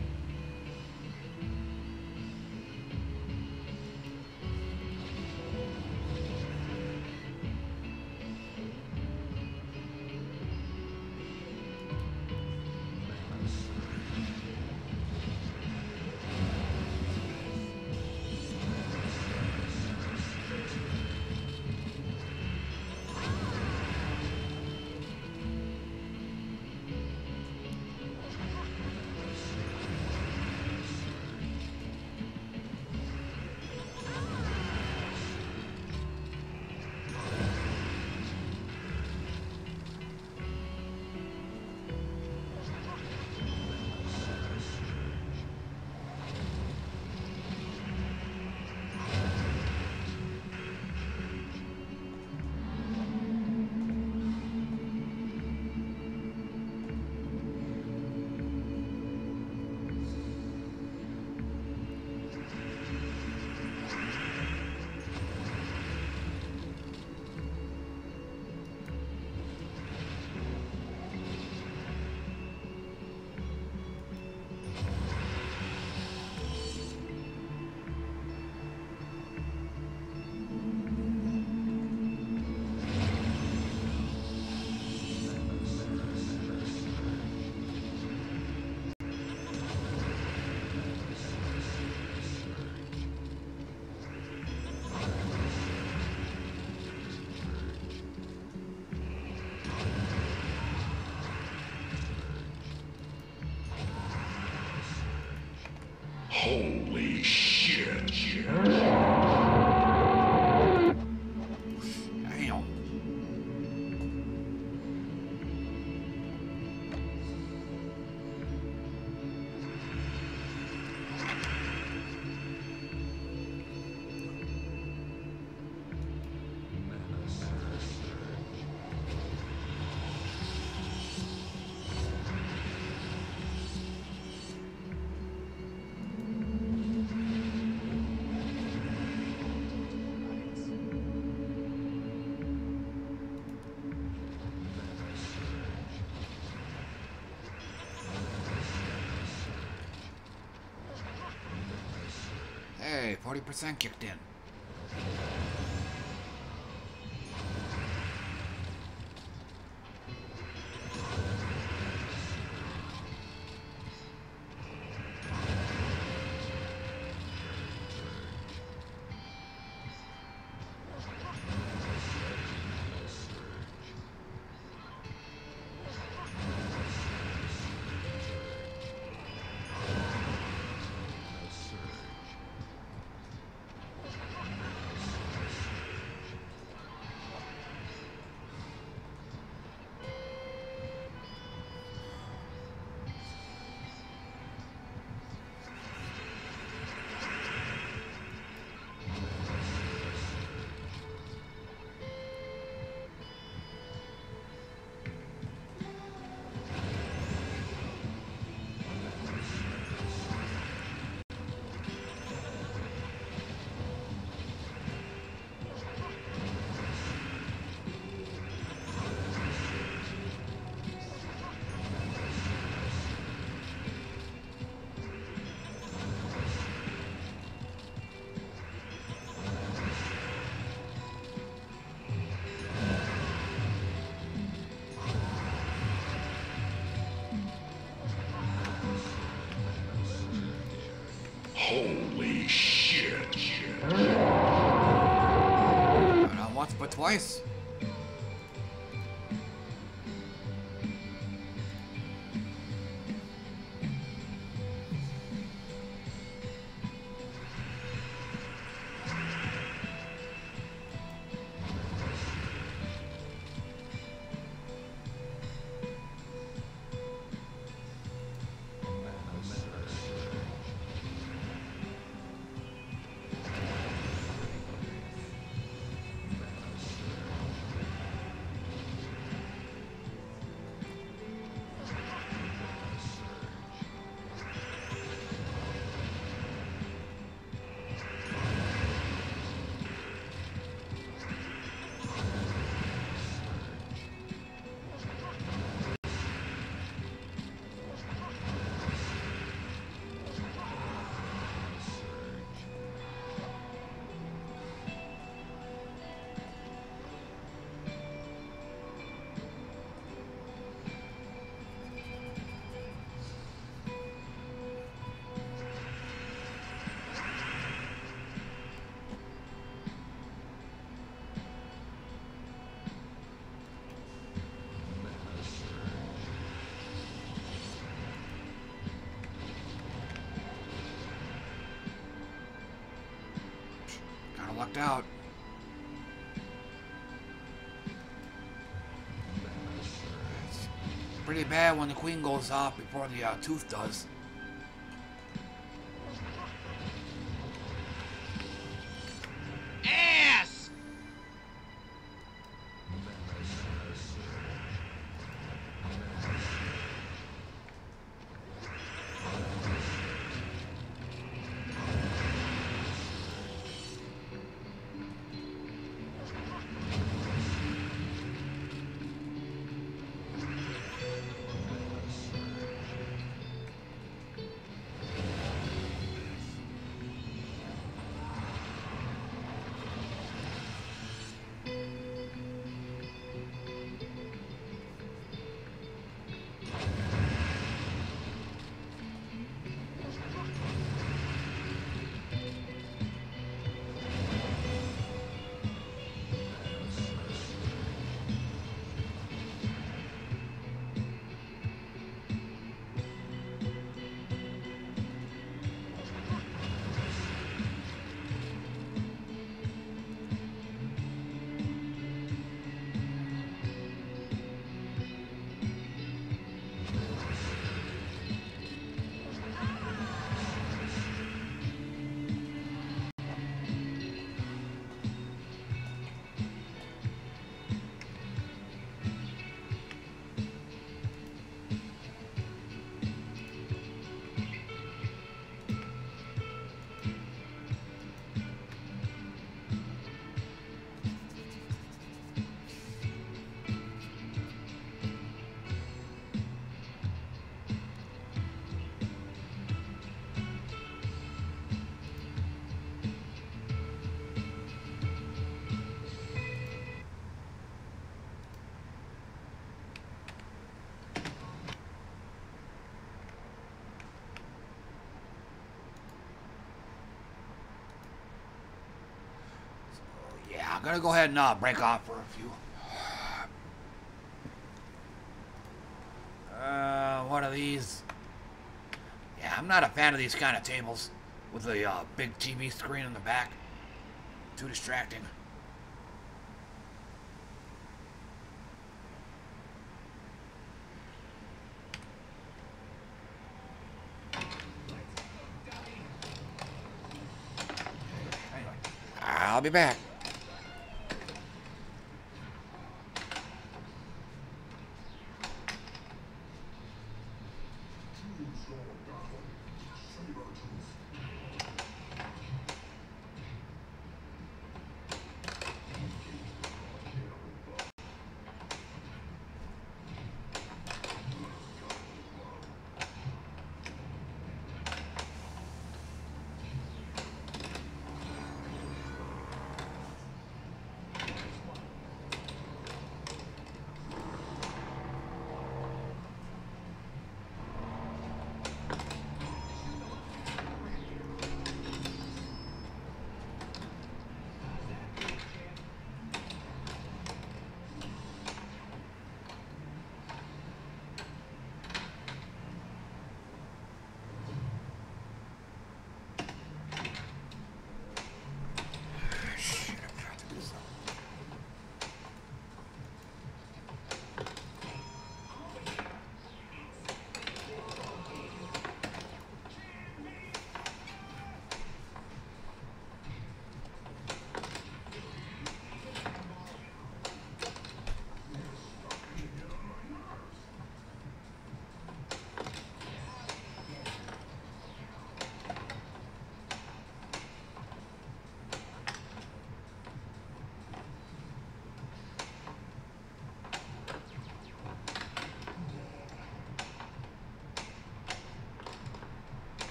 Holy shit. Damn. Hey, forty percent kicked in. Holy shit. Not once, but twice. lucked out. It's pretty bad when the queen goes off before the uh, tooth does. Ass! I'm gonna go ahead and uh, break off for a few. Uh, what are these? Yeah, I'm not a fan of these kind of tables with a uh, big T V screen in the back. Too distracting. Anyway, I'll be back.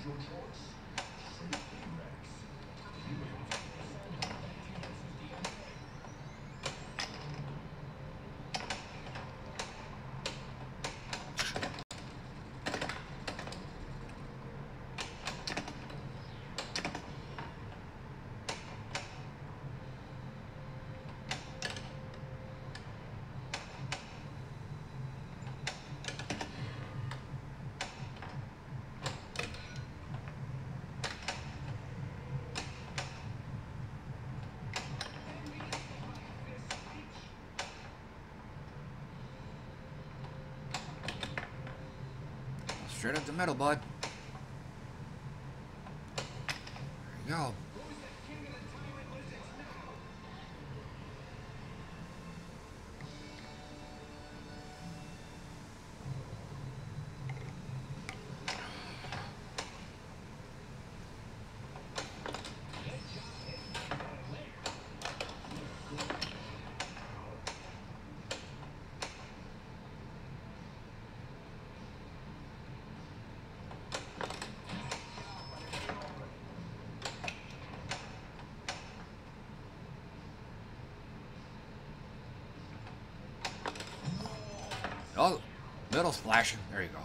Straight up the middle, bud. There you go. Oh, middle's flashing. There you go.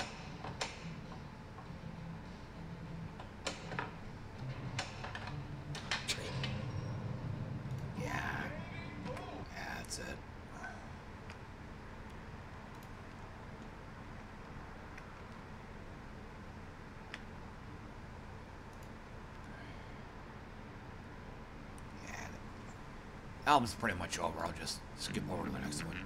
Yeah. Yeah, that's it. Yeah. The album's pretty much over. I'll just skip over to the next one.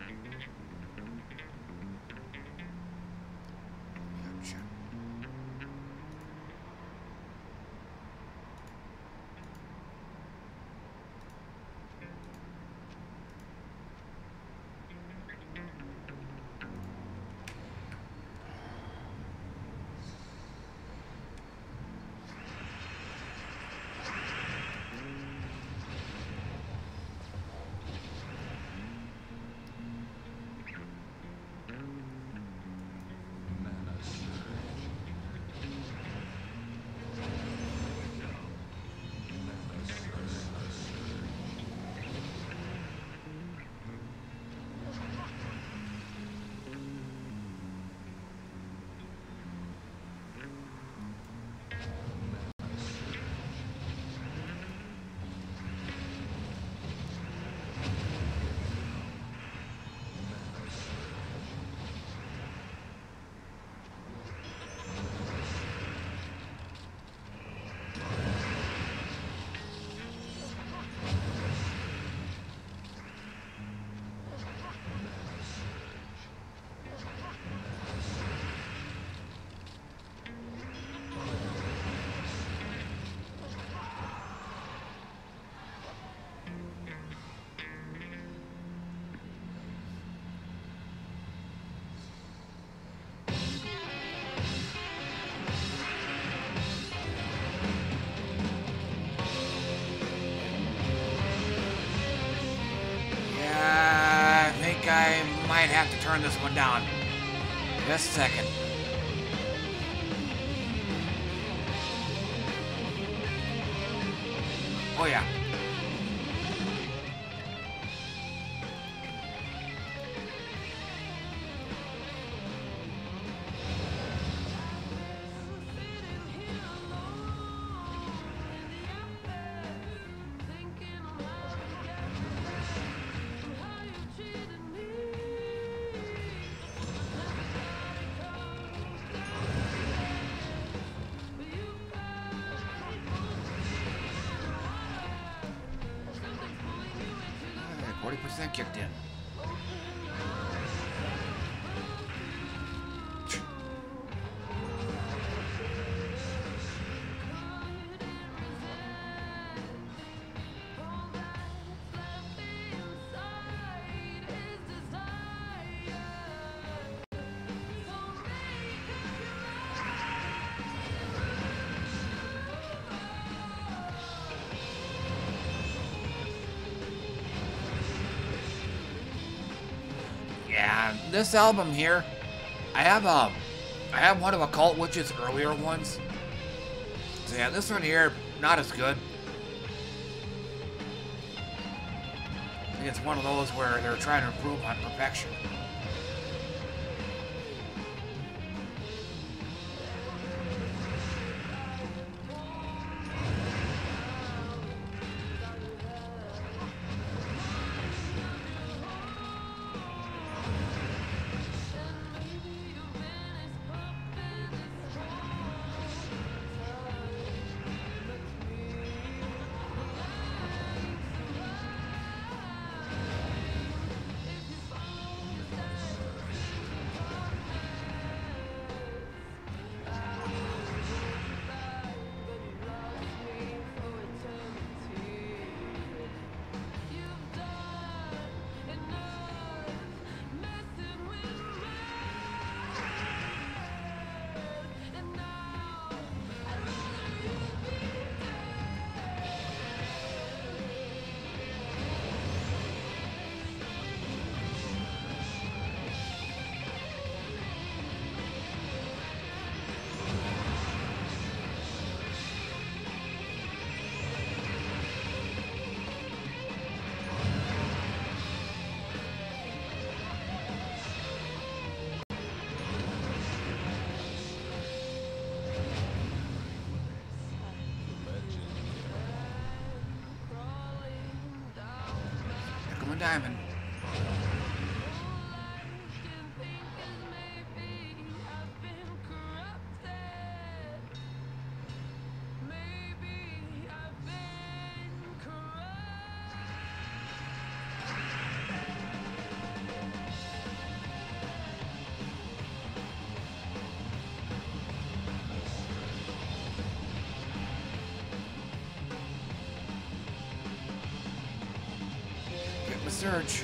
I might have to turn this one down. Just a second. Oh yeah. forty percent kicked in. This album here, I have um, I have one of Occult Witch's earlier ones, So yeah, this one here, not as good. I think it's one of those where they're trying to improve on perfection. Diamond. Surge.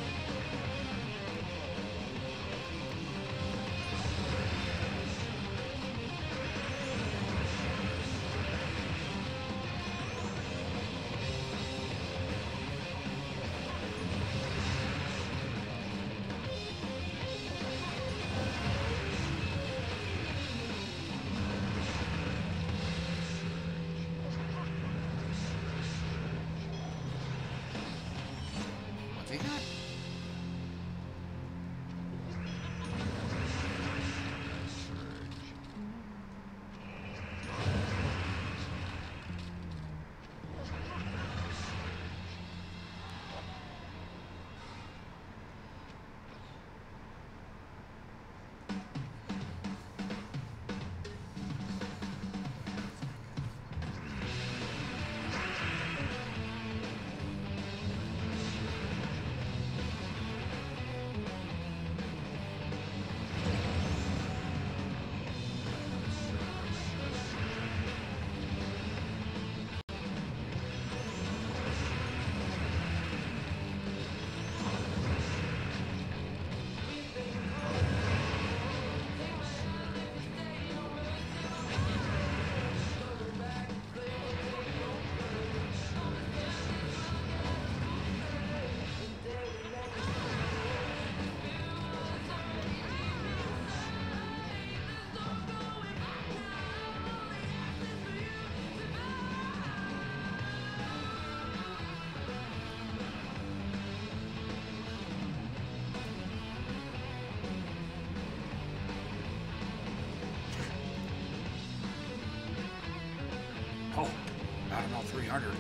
Oh, I don't know, three hundred.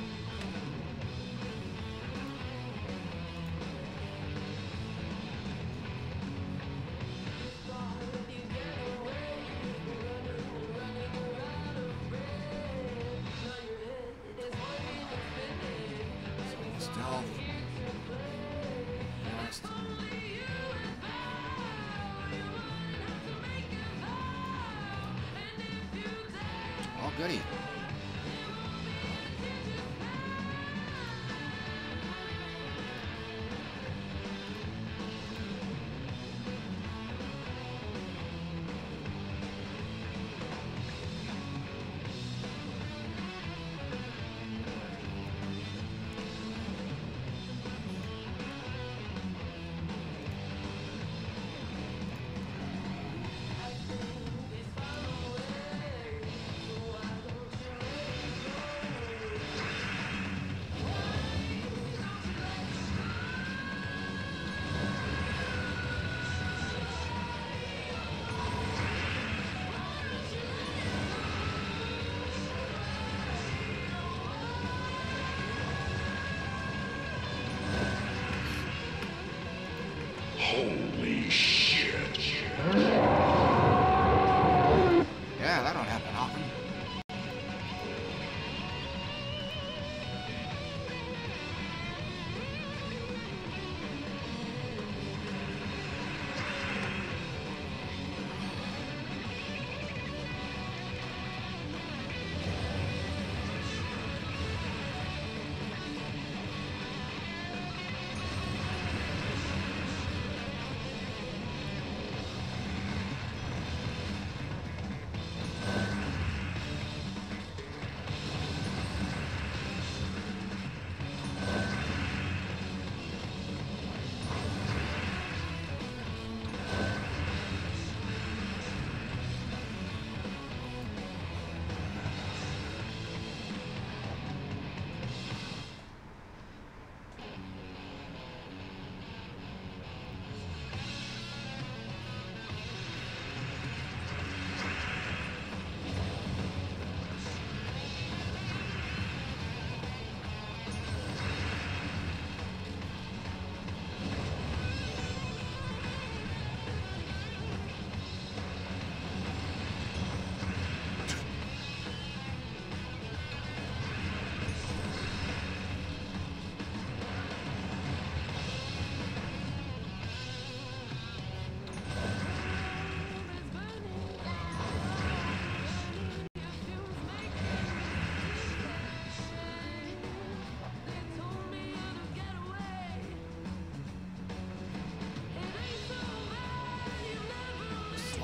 Still. Next. Oh, goody.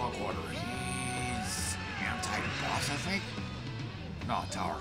Hog Water. He's anti-boss, I think. No, tower.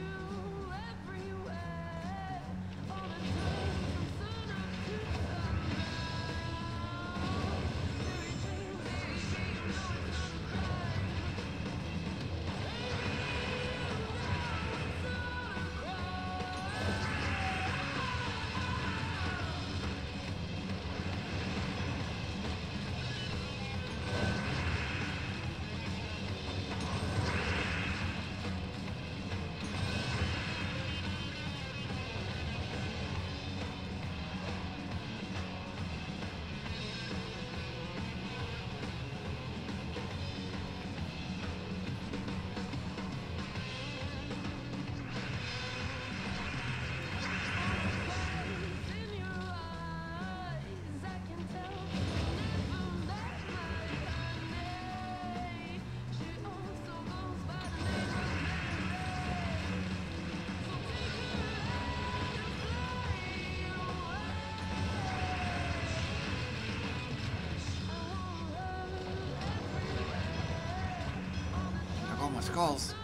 Skulls.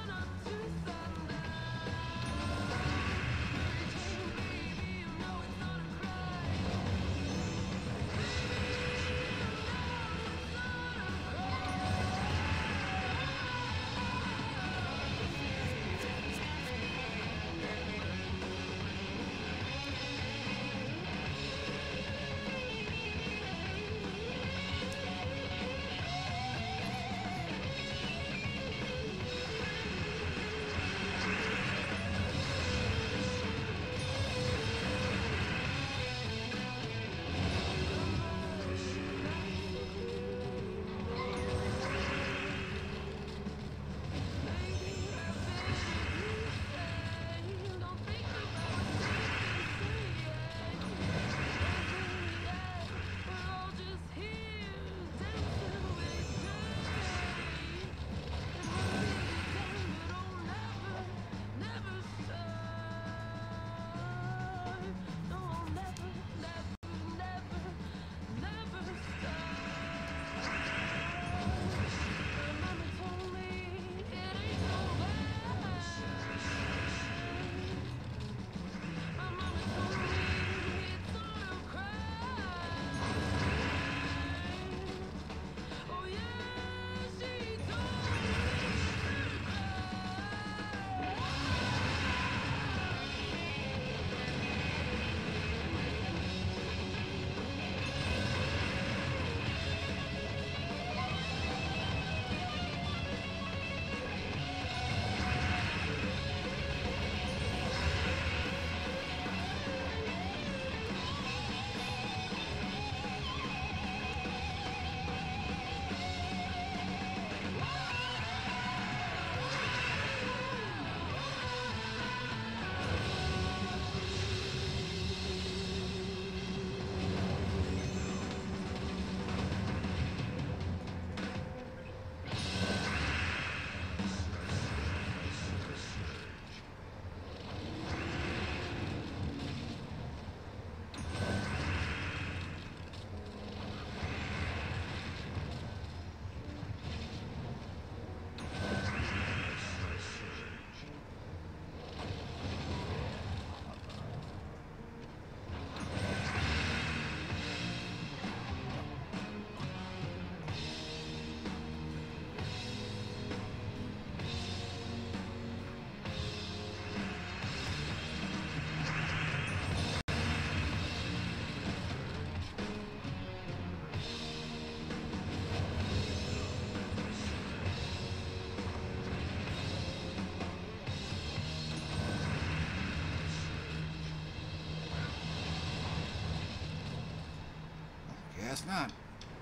Guess not.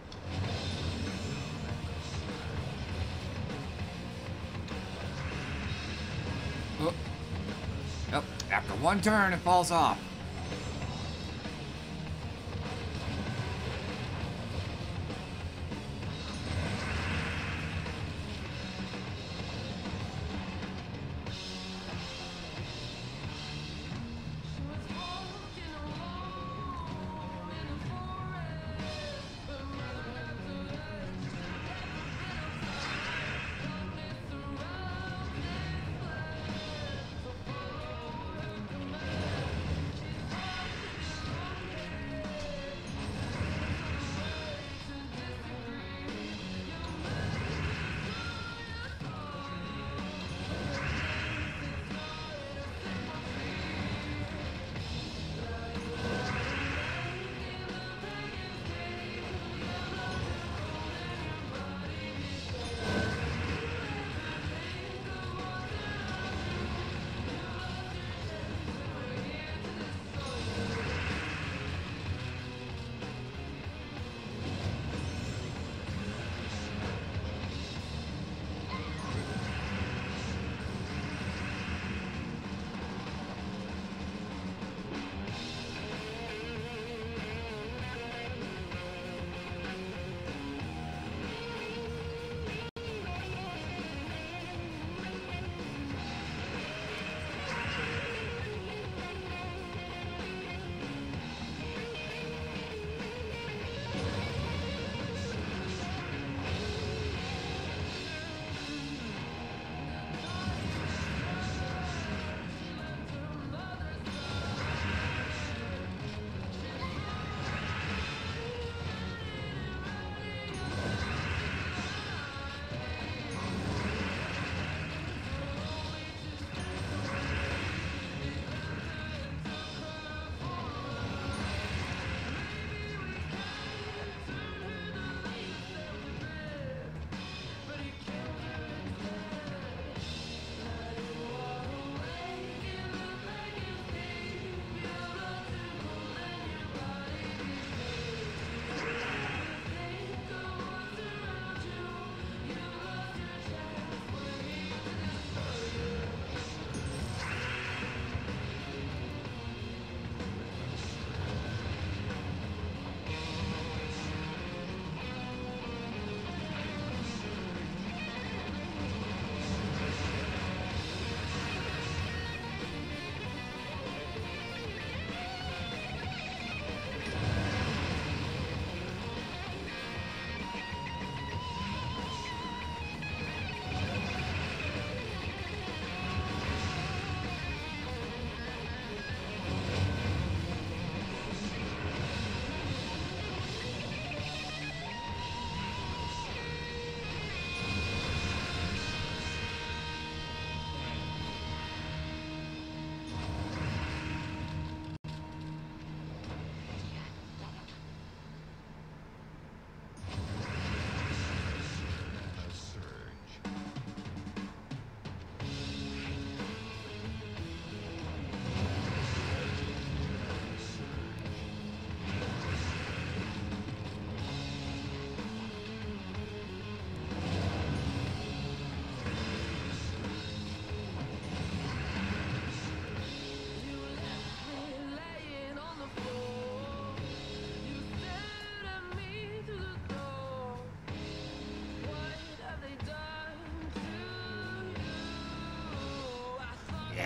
Oh. Yep, after one turn, it falls off.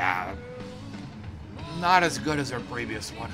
Yeah, not as good as her previous one.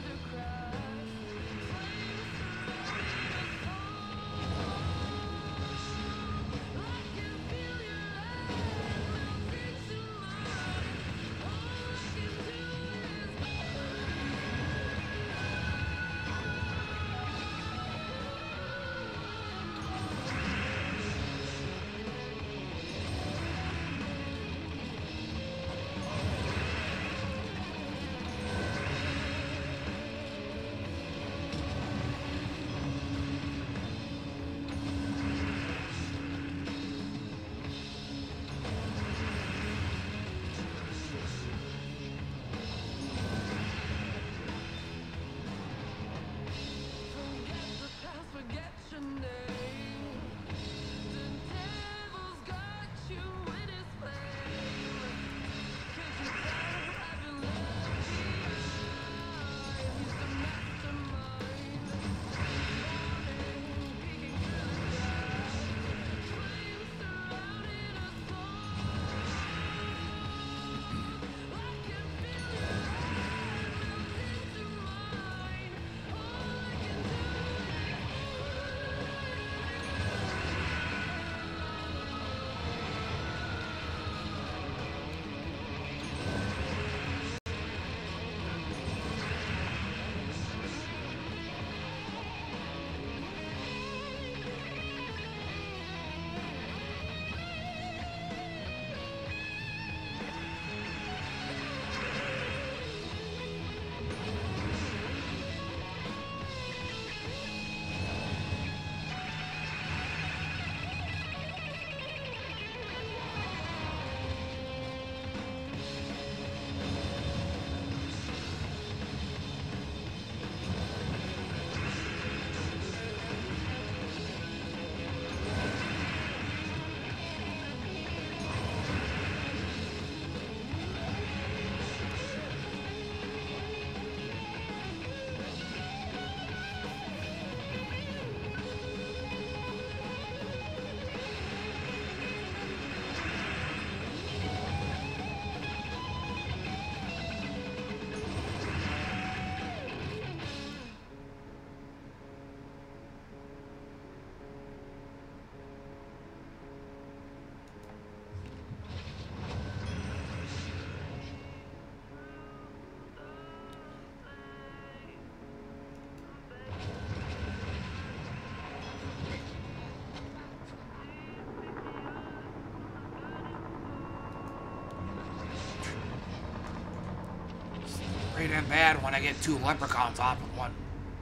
Pretty damn bad when I get two leprechauns off in one,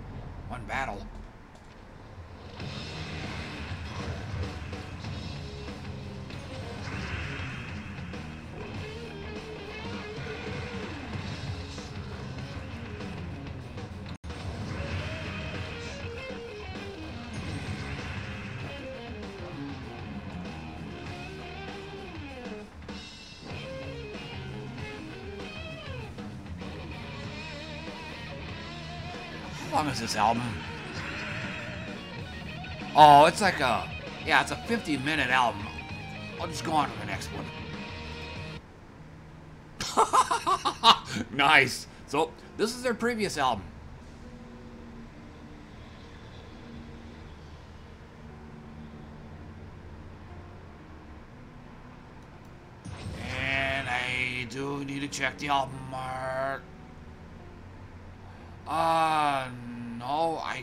one battle. How long is this album? Oh, it's like a, yeah, it's a fifty minute album. I'll just go on to the next one. Nice. So, this is their previous album. And I do need to check the album art. Uh, no, I...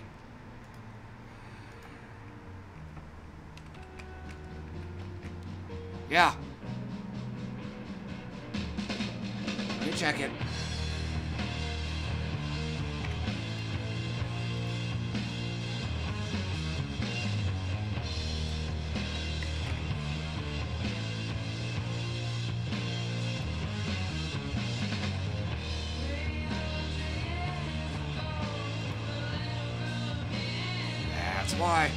Yeah. Let me check it. That's why.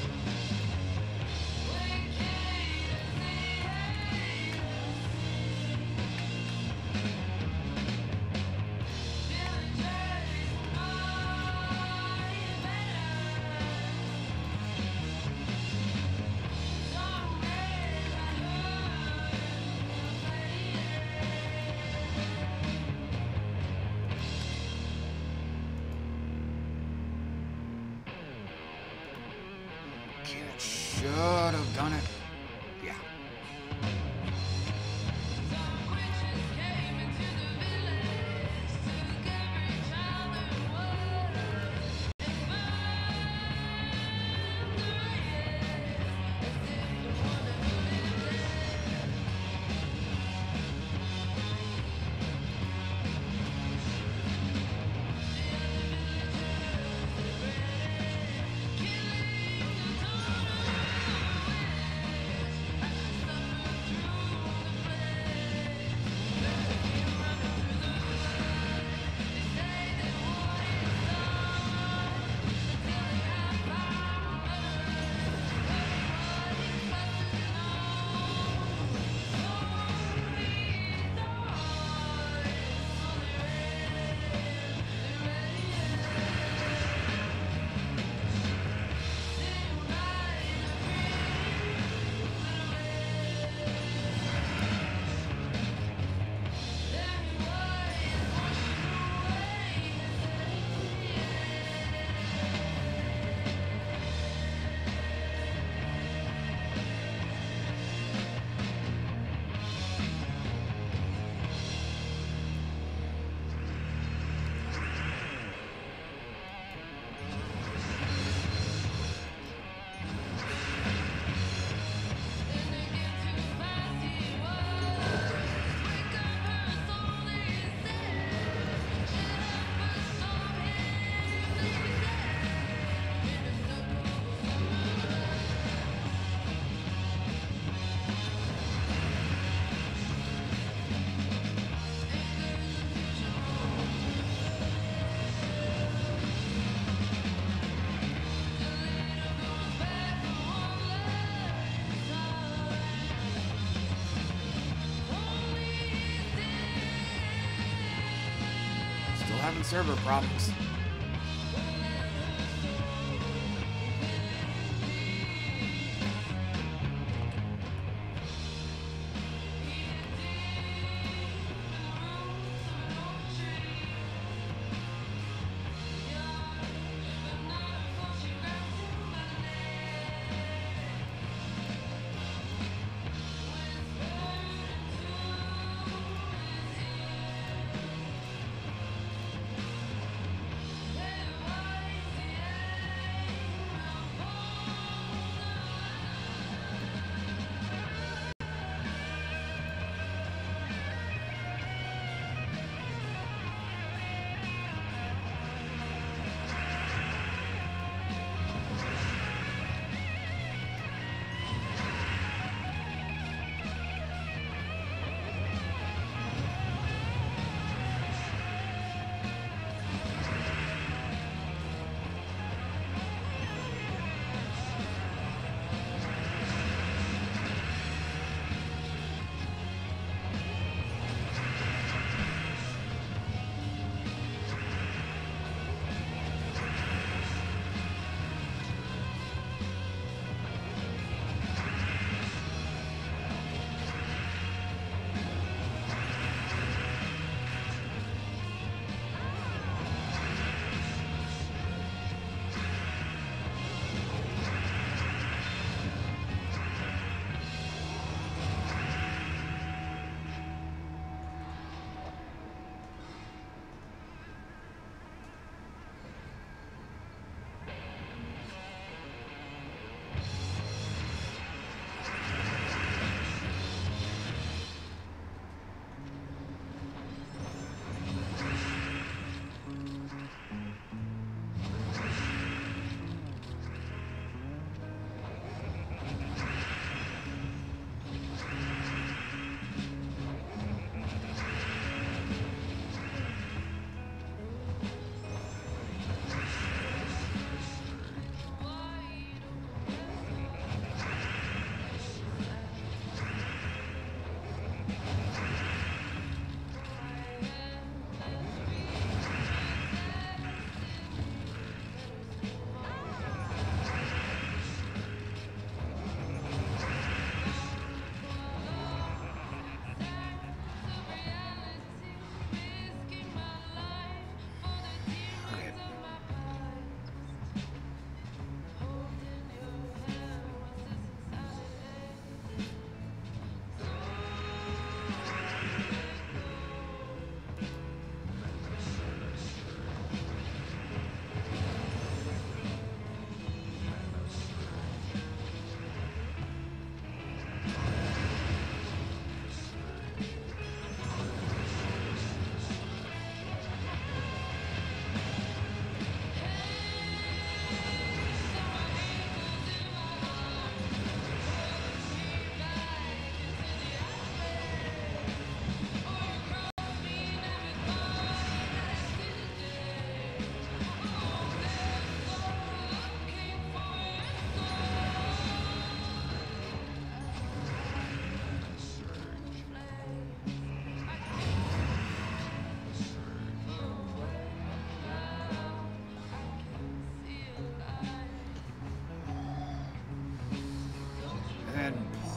Okay, that should have done it. Yeah. Having server problems.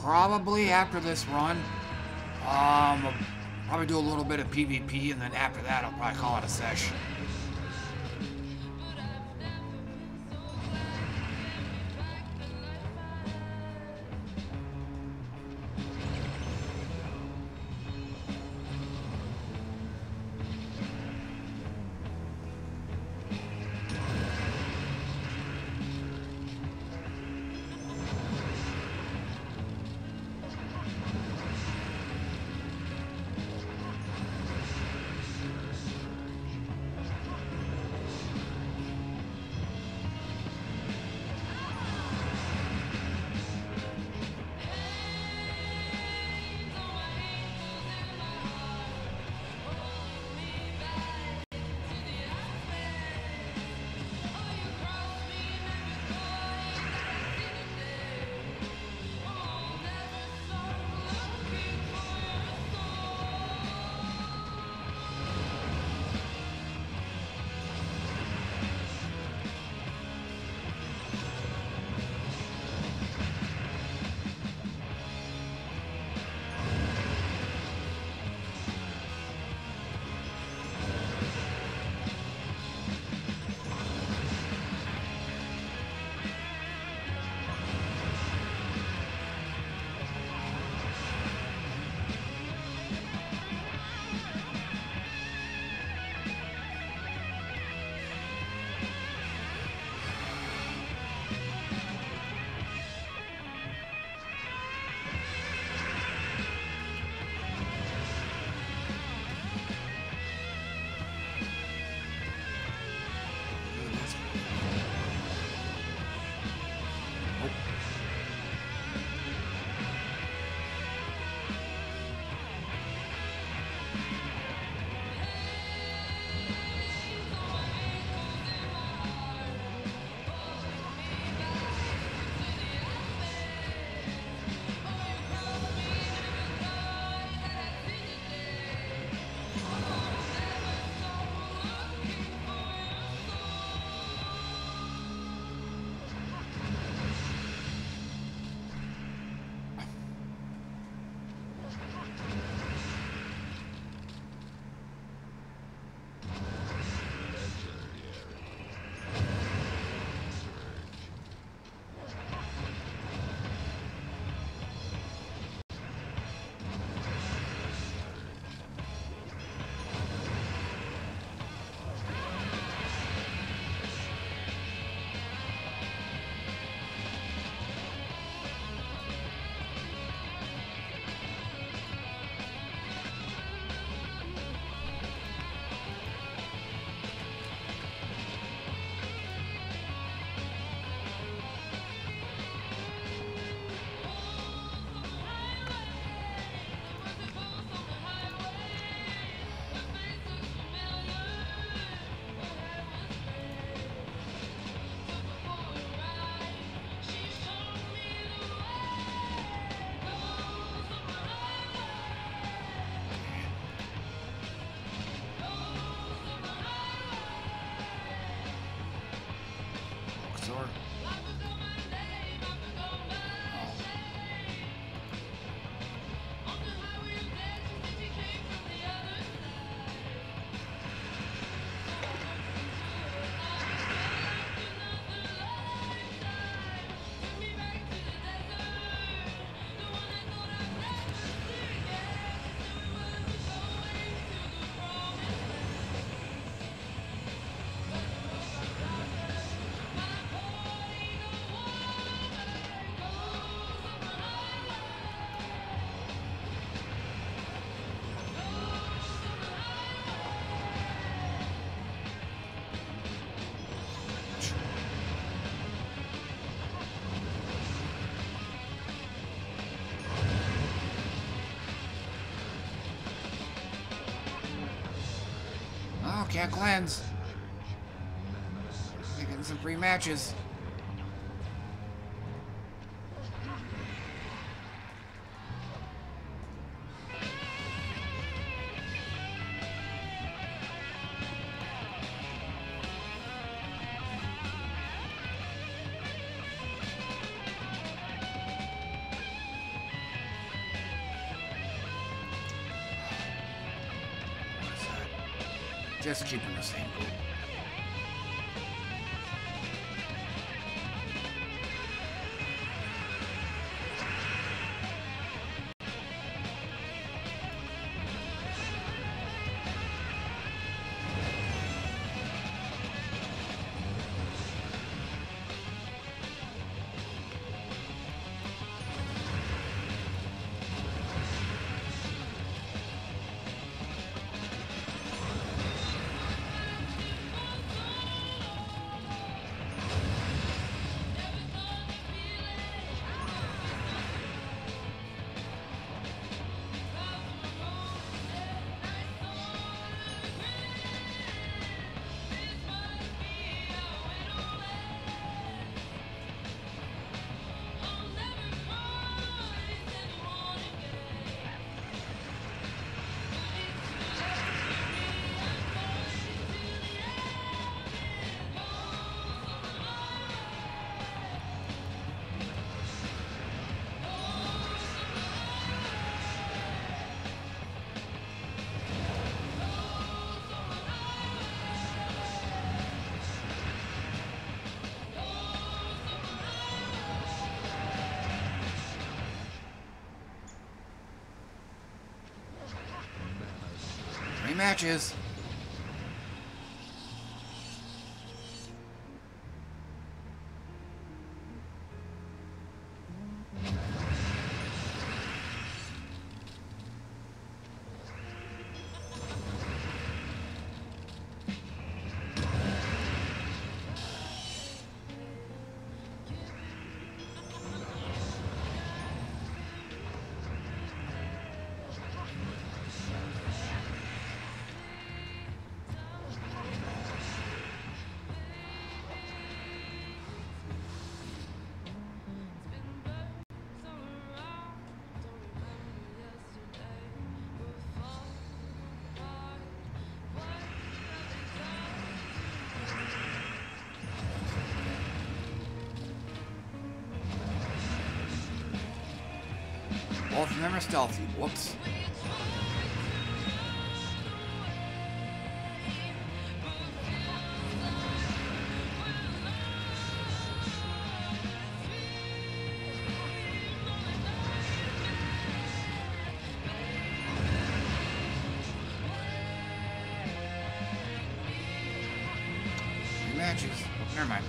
probably after this run, um, I'll probably do a little bit of PvP, and then after that, I'll probably call it a sesh. Can't cleanse. Getting some free matches. Just keeping the same group. Three matches. Both of them are stealthy. Whoops. Two matches. Never mind.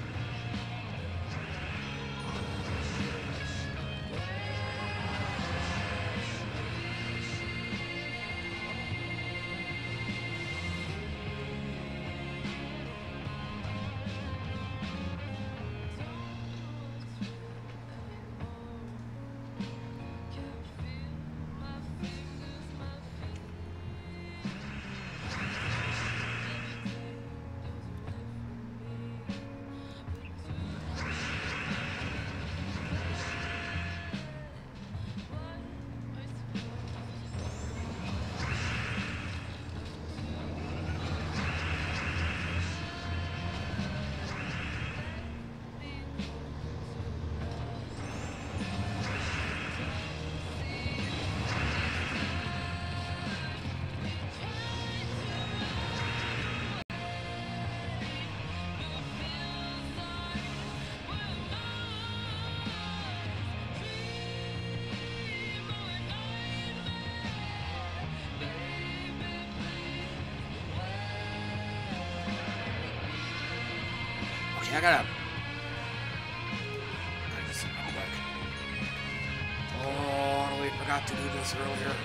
I gotta. I just real quick. Totally forgot to do this earlier.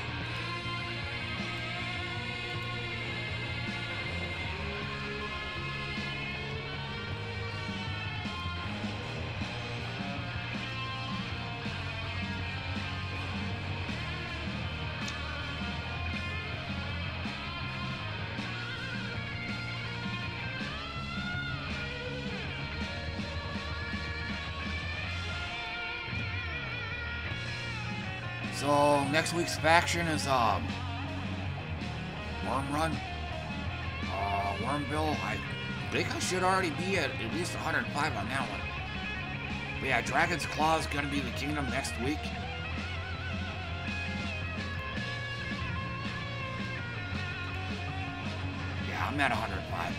So next week's faction is um Worm Run. Uh Wormville. I think I should already be at at least one hundred five on that one. But yeah, Dragon's Claw is gonna be the kingdom next week. Yeah, I'm I'm at one hundred five.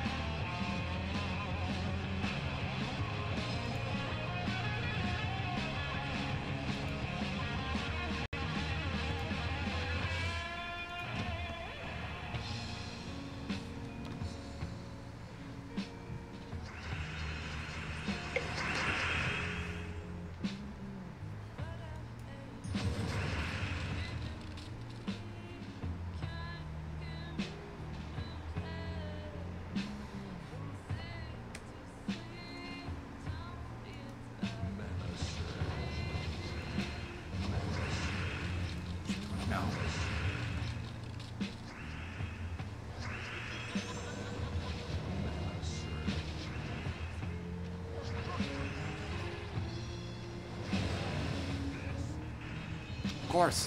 Of course.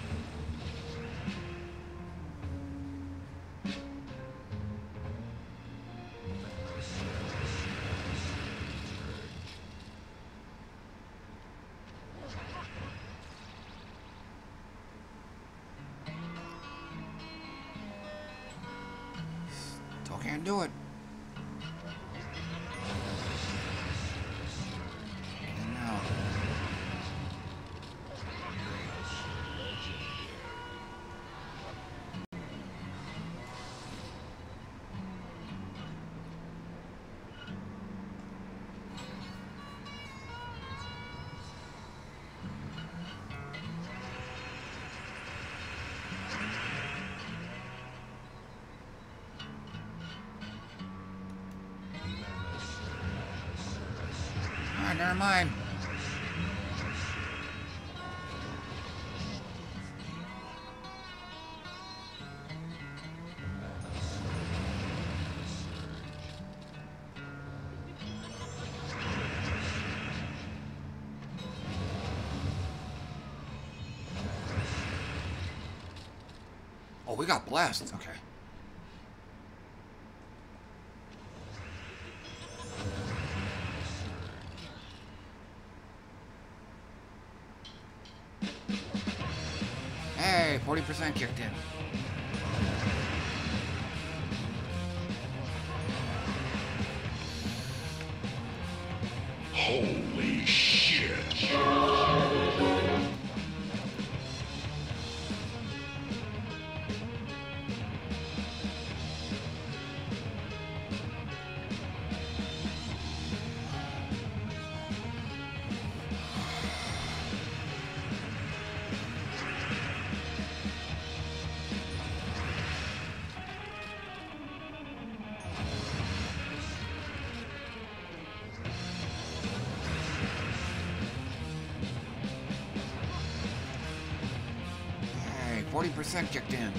Still can't do it. And now. Alright, never mind. Oh, we got blessed. Okay. Hey, forty percent kicked in. Holy shit. forty percent kicked in.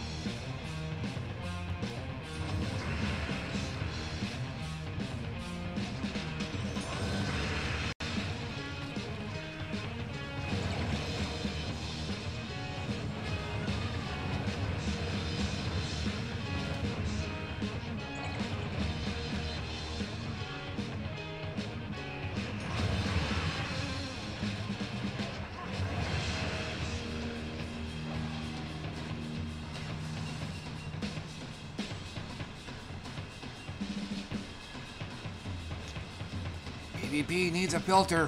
P V P needs a filter.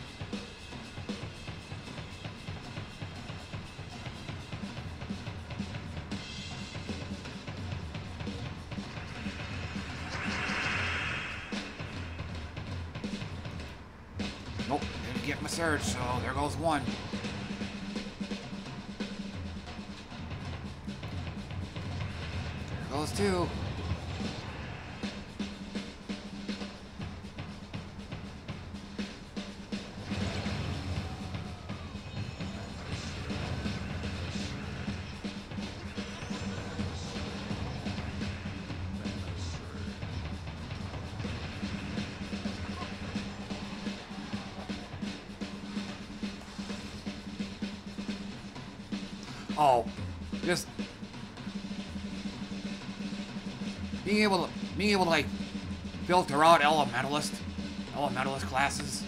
Nope, didn't get my surge, so there goes one. There goes two. Oh, just being able to being able to like filter out elementalist elementalist classes.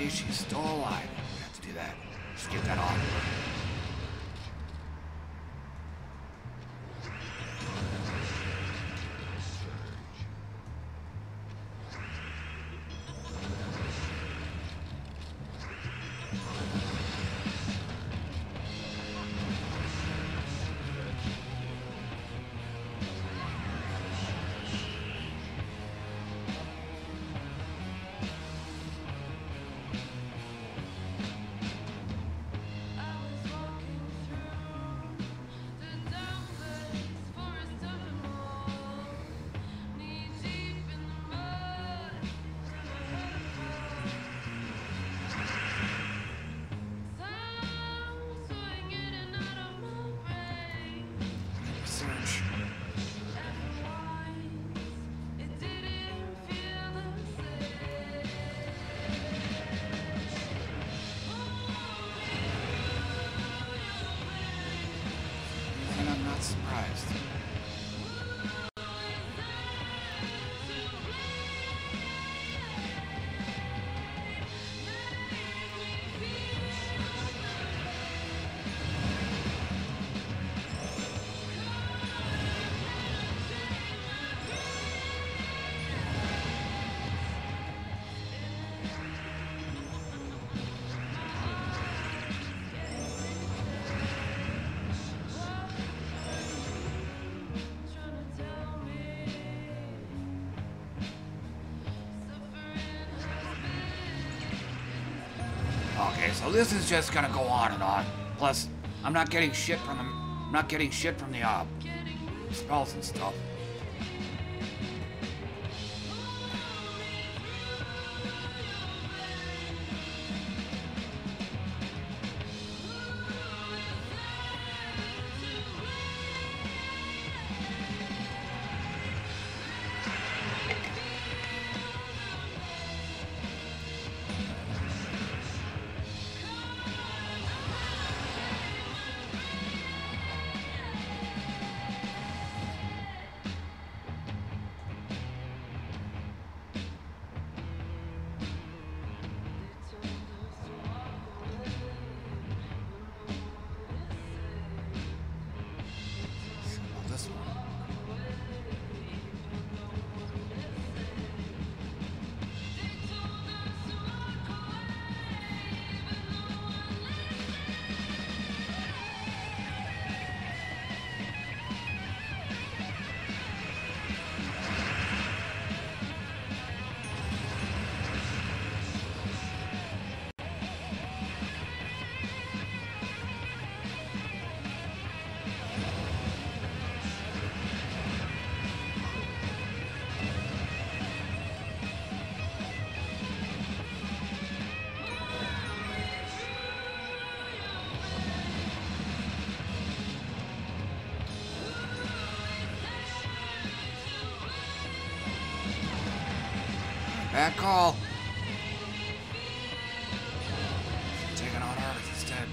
see she's still alive. We have to do that. Just get that off. So this is just gonna go on and on. Plus, I'm not getting shit from them. I'm not getting shit from the uh, spells and stuff. Bad call. Taking on Artis instead.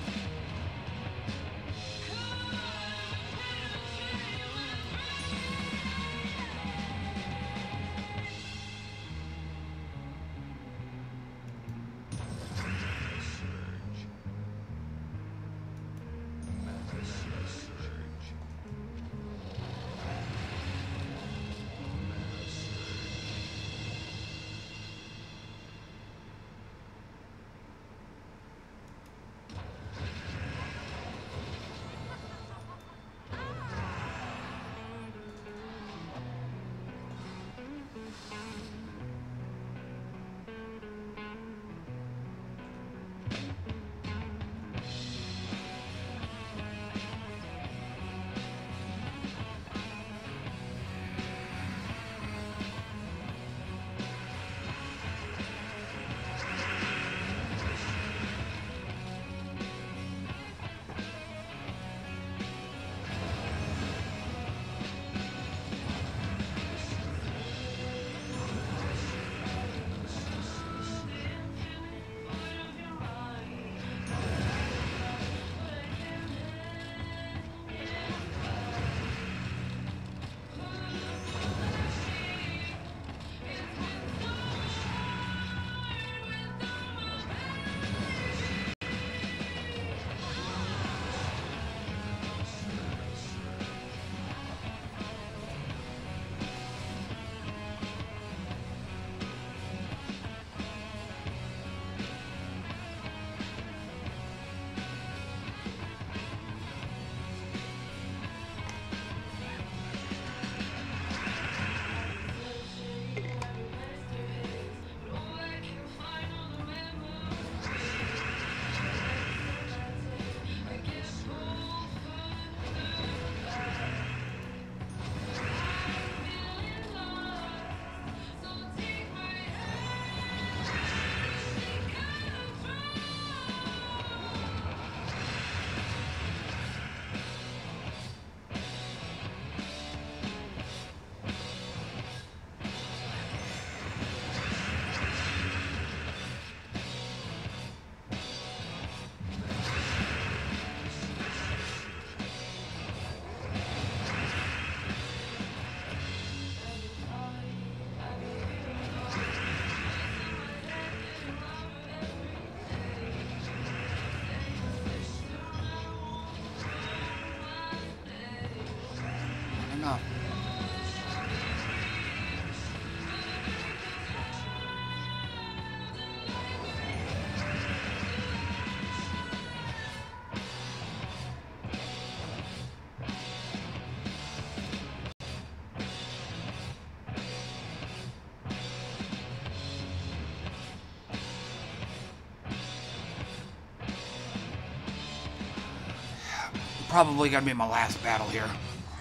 probably gonna be my last battle here.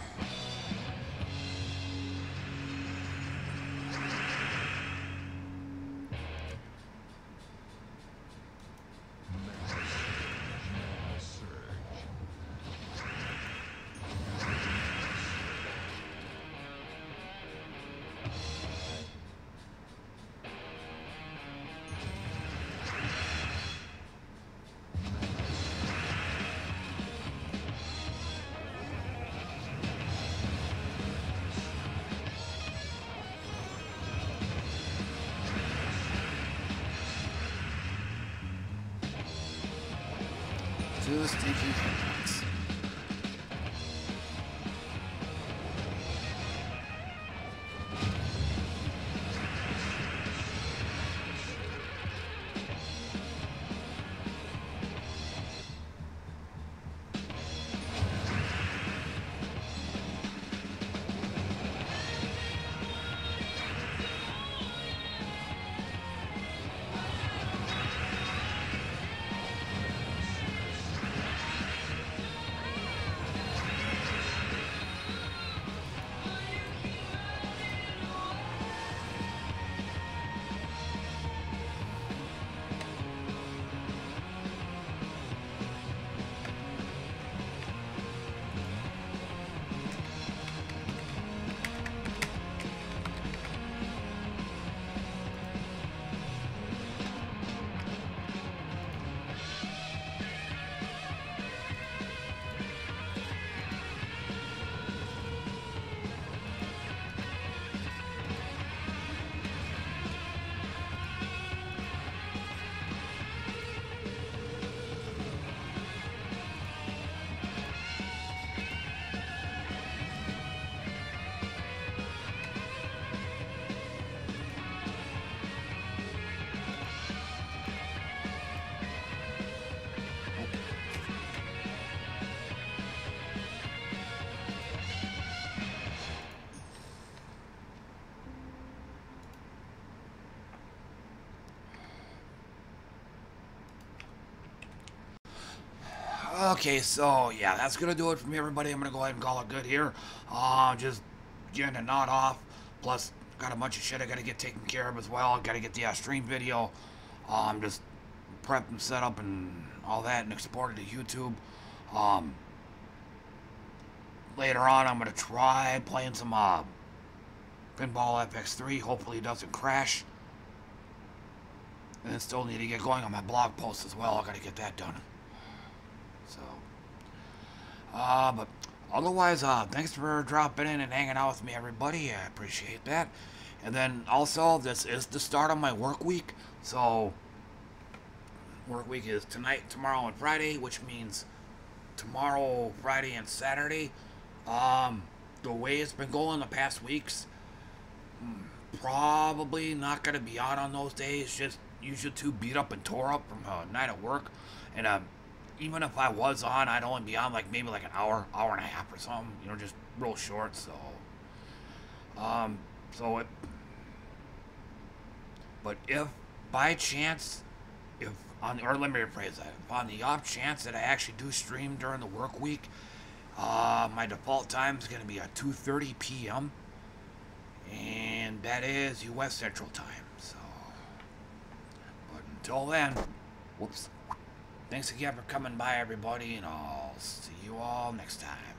Two stinking hit points. Okay, so yeah, that's gonna do it for me, everybody. I'm gonna go ahead and call it good here. Uh, just getting a knot off. Plus, got a bunch of shit I gotta get taken care of as well. I gotta get the uh, stream video. Um, just prep and set up and all that, and export it to YouTube. Um, later on, I'm gonna try playing some uh, Pinball F X three. Hopefully, it doesn't crash. And then still need to get going on my blog post as well. I gotta get that done. So, uh, but otherwise, uh, thanks for dropping in and hanging out with me, everybody. I appreciate that. And then also, this is the start of my work week. So, work week is tonight, tomorrow, and Friday, which means tomorrow, Friday, and Saturday. Um, the way it's been going the past weeks, probably not going to be out on those days. Just usually too beat up and tore up from a night at work. And, um, even if I was on, I'd only be on like maybe like an hour, hour and a half or something, you know, just real short. So, um, so it, but if by chance, if on, or let me rephrase that, if on the off chance that I actually do stream during the work week, uh, my default time is going to be at two thirty p m and that is U S Central Time. So, but until then, whoops. Thanks again for coming by, everybody, and I'll see you all next time.